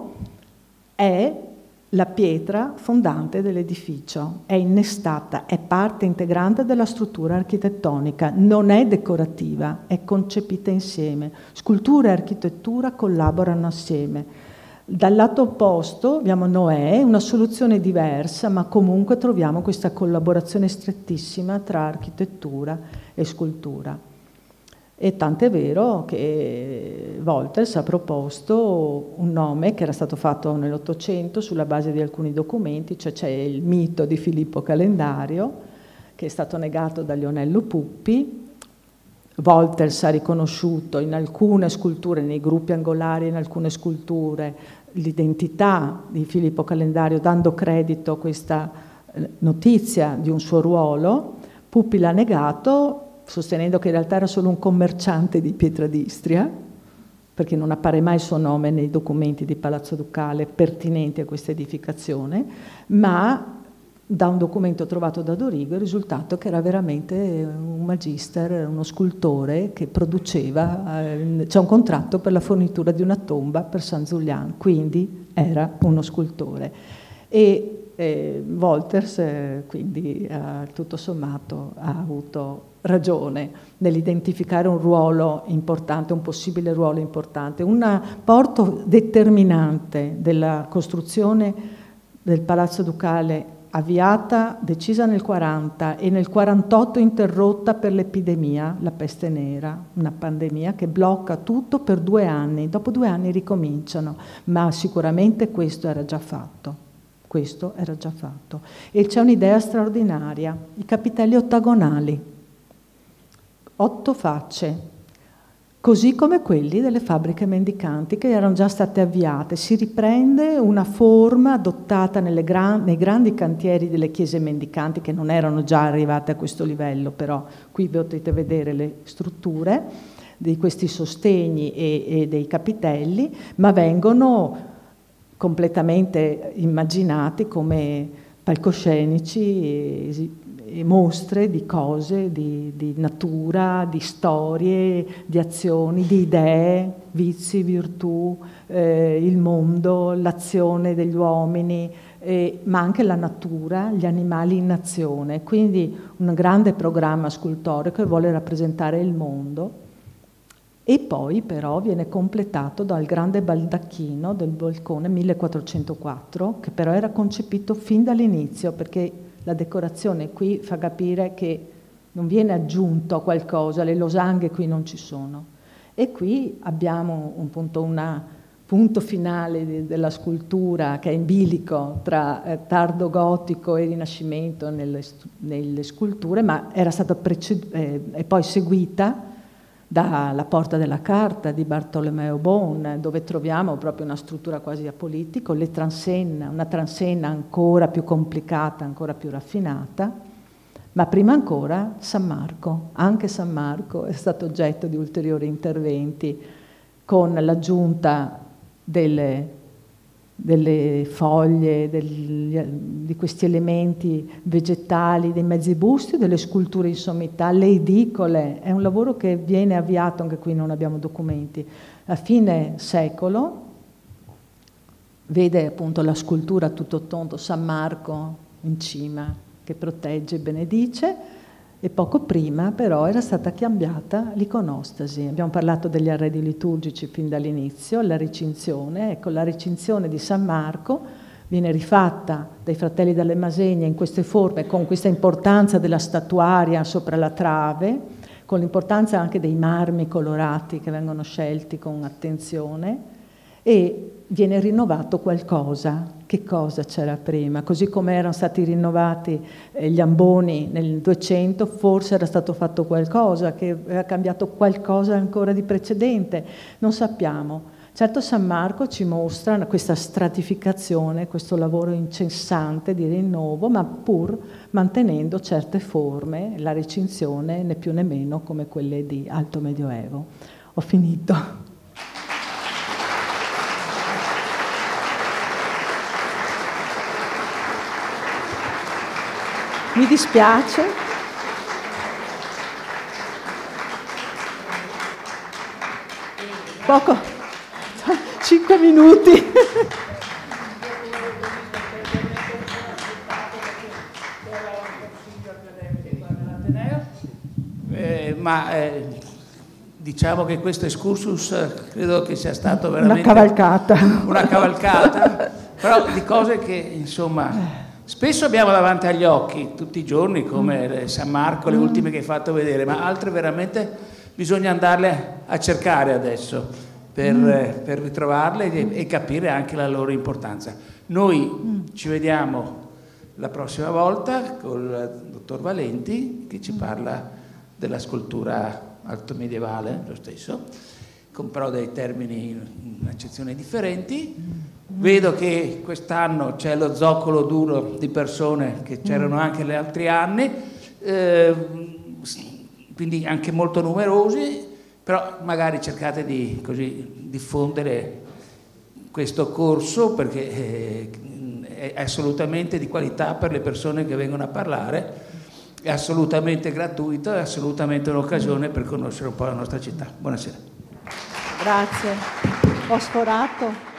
è la pietra fondante dell'edificio, è innestata, è parte integrante della struttura architettonica, non è decorativa, è concepita insieme. Scultura e architettura collaborano assieme. Dal lato opposto abbiamo Noè, una soluzione diversa, ma comunque troviamo questa collaborazione strettissima tra architettura e scultura. E tant'è vero che Wolters ha proposto un nome che era stato fatto nell'Ottocento sulla base di alcuni documenti, cioè c'è il mito di Filippo Calendario, che è stato negato da Lionello Puppi. Wolters ha riconosciuto in alcune sculture, nei gruppi angolari, in alcune sculture, l'identità di Filippo Calendario, dando credito a questa notizia di un suo ruolo. Puppi l'ha negato, sostenendo che in realtà era solo un commerciante di pietra d'Istria, perché non appare mai il suo nome nei documenti di Palazzo Ducale pertinenti a questa edificazione, ma da un documento trovato da Dorigo è risultato che era veramente un magister, uno scultore che produceva, c'è un contratto per la fornitura di una tomba per San Zulian, quindi era uno scultore. E Wolters quindi tutto sommato ha avuto ragione nell'identificare un ruolo importante, un possibile ruolo importante, un porto determinante della costruzione del Palazzo Ducale, avviata, decisa nel 40 e nel 48 interrotta per l'epidemia, la peste nera, una pandemia che blocca tutto per 2 anni, dopo 2 anni ricominciano, ma sicuramente questo era già fatto. Questo era già fatto. E c'è un'idea straordinaria, i capitelli ottagonali, 8 facce, così come quelli delle fabbriche mendicanti che erano già state avviate. Si riprende una forma adottata nei grandi cantieri delle chiese mendicanti, che non erano già arrivate a questo livello, però qui potete vedere le strutture di questi sostegni e dei capitelli, ma vengono completamente immaginati come palcoscenici e mostre di cose, di natura, di storie, di azioni, di idee, vizi, virtù, il mondo, l'azione degli uomini, ma anche la natura, gli animali in azione. Quindi un grande programma scultorico che vuole rappresentare il mondo. E poi però viene completato dal grande baldacchino del balcone 1404, che però era concepito fin dall'inizio, perché la decorazione qui fa capire che non viene aggiunto qualcosa, le losanghe qui non ci sono. E qui abbiamo un punto finale della scultura che è in bilico tra tardo gotico e rinascimento nelle sculture, ma era stata e poi seguita dalla Porta della Carta di Bartolomeo Bon, dove troviamo proprio una struttura quasi apolitica, una transenna ancora più complicata, ancora più raffinata, ma prima ancora San Marco. Anche San Marco è stato oggetto di ulteriori interventi con l'aggiunta delle foglie, di questi elementi vegetali, dei mezzi busti, delle sculture in sommità, le edicole. È un lavoro che viene avviato, anche qui non abbiamo documenti, a fine secolo. Vede appunto la scultura tutto tondo, San Marco in cima, che protegge e benedice, e poco prima però era stata cambiata l'iconostasi. Abbiamo parlato degli arredi liturgici fin dall'inizio, la recinzione. Ecco, la recinzione di San Marco viene rifatta dai fratelli dalle Masegne in queste forme, con questa importanza della statuaria sopra la trave, con l'importanza anche dei marmi colorati che vengono scelti con attenzione, e viene rinnovato qualcosa. Che cosa c'era prima? Così come erano stati rinnovati gli amboni nel 200, forse era stato fatto qualcosa, che aveva cambiato qualcosa ancora di precedente, non sappiamo. Certo, San Marco ci mostra questa stratificazione, questo lavoro incessante di rinnovo, ma pur mantenendo certe forme, la recinzione né più né meno come quelle di Alto Medioevo. Ho finito. Mi dispiace. Poco, 5 minuti. Diciamo che questo excursus credo che sia stato veramente una cavalcata, però di cose che insomma spesso abbiamo davanti agli occhi tutti i giorni, come San Marco, le ultime che hai fatto vedere, ma altre veramente bisogna andarle a cercare adesso per ritrovarle e capire anche la loro importanza. Noi ci vediamo la prossima volta col dottor Valenti, che ci parla della scultura altomedievale, lo stesso, con però dei termini in accezioni differenti. Vedo che quest'anno c'è lo zoccolo duro di persone che c'erano anche gli altri anni, quindi anche molto numerosi, però magari cercate di così diffondere questo corso, perché è assolutamente di qualità per le persone che vengono a parlare, è assolutamente gratuito, è assolutamente un'occasione per conoscere un po' la nostra città. Buonasera. Grazie. Ho sforato.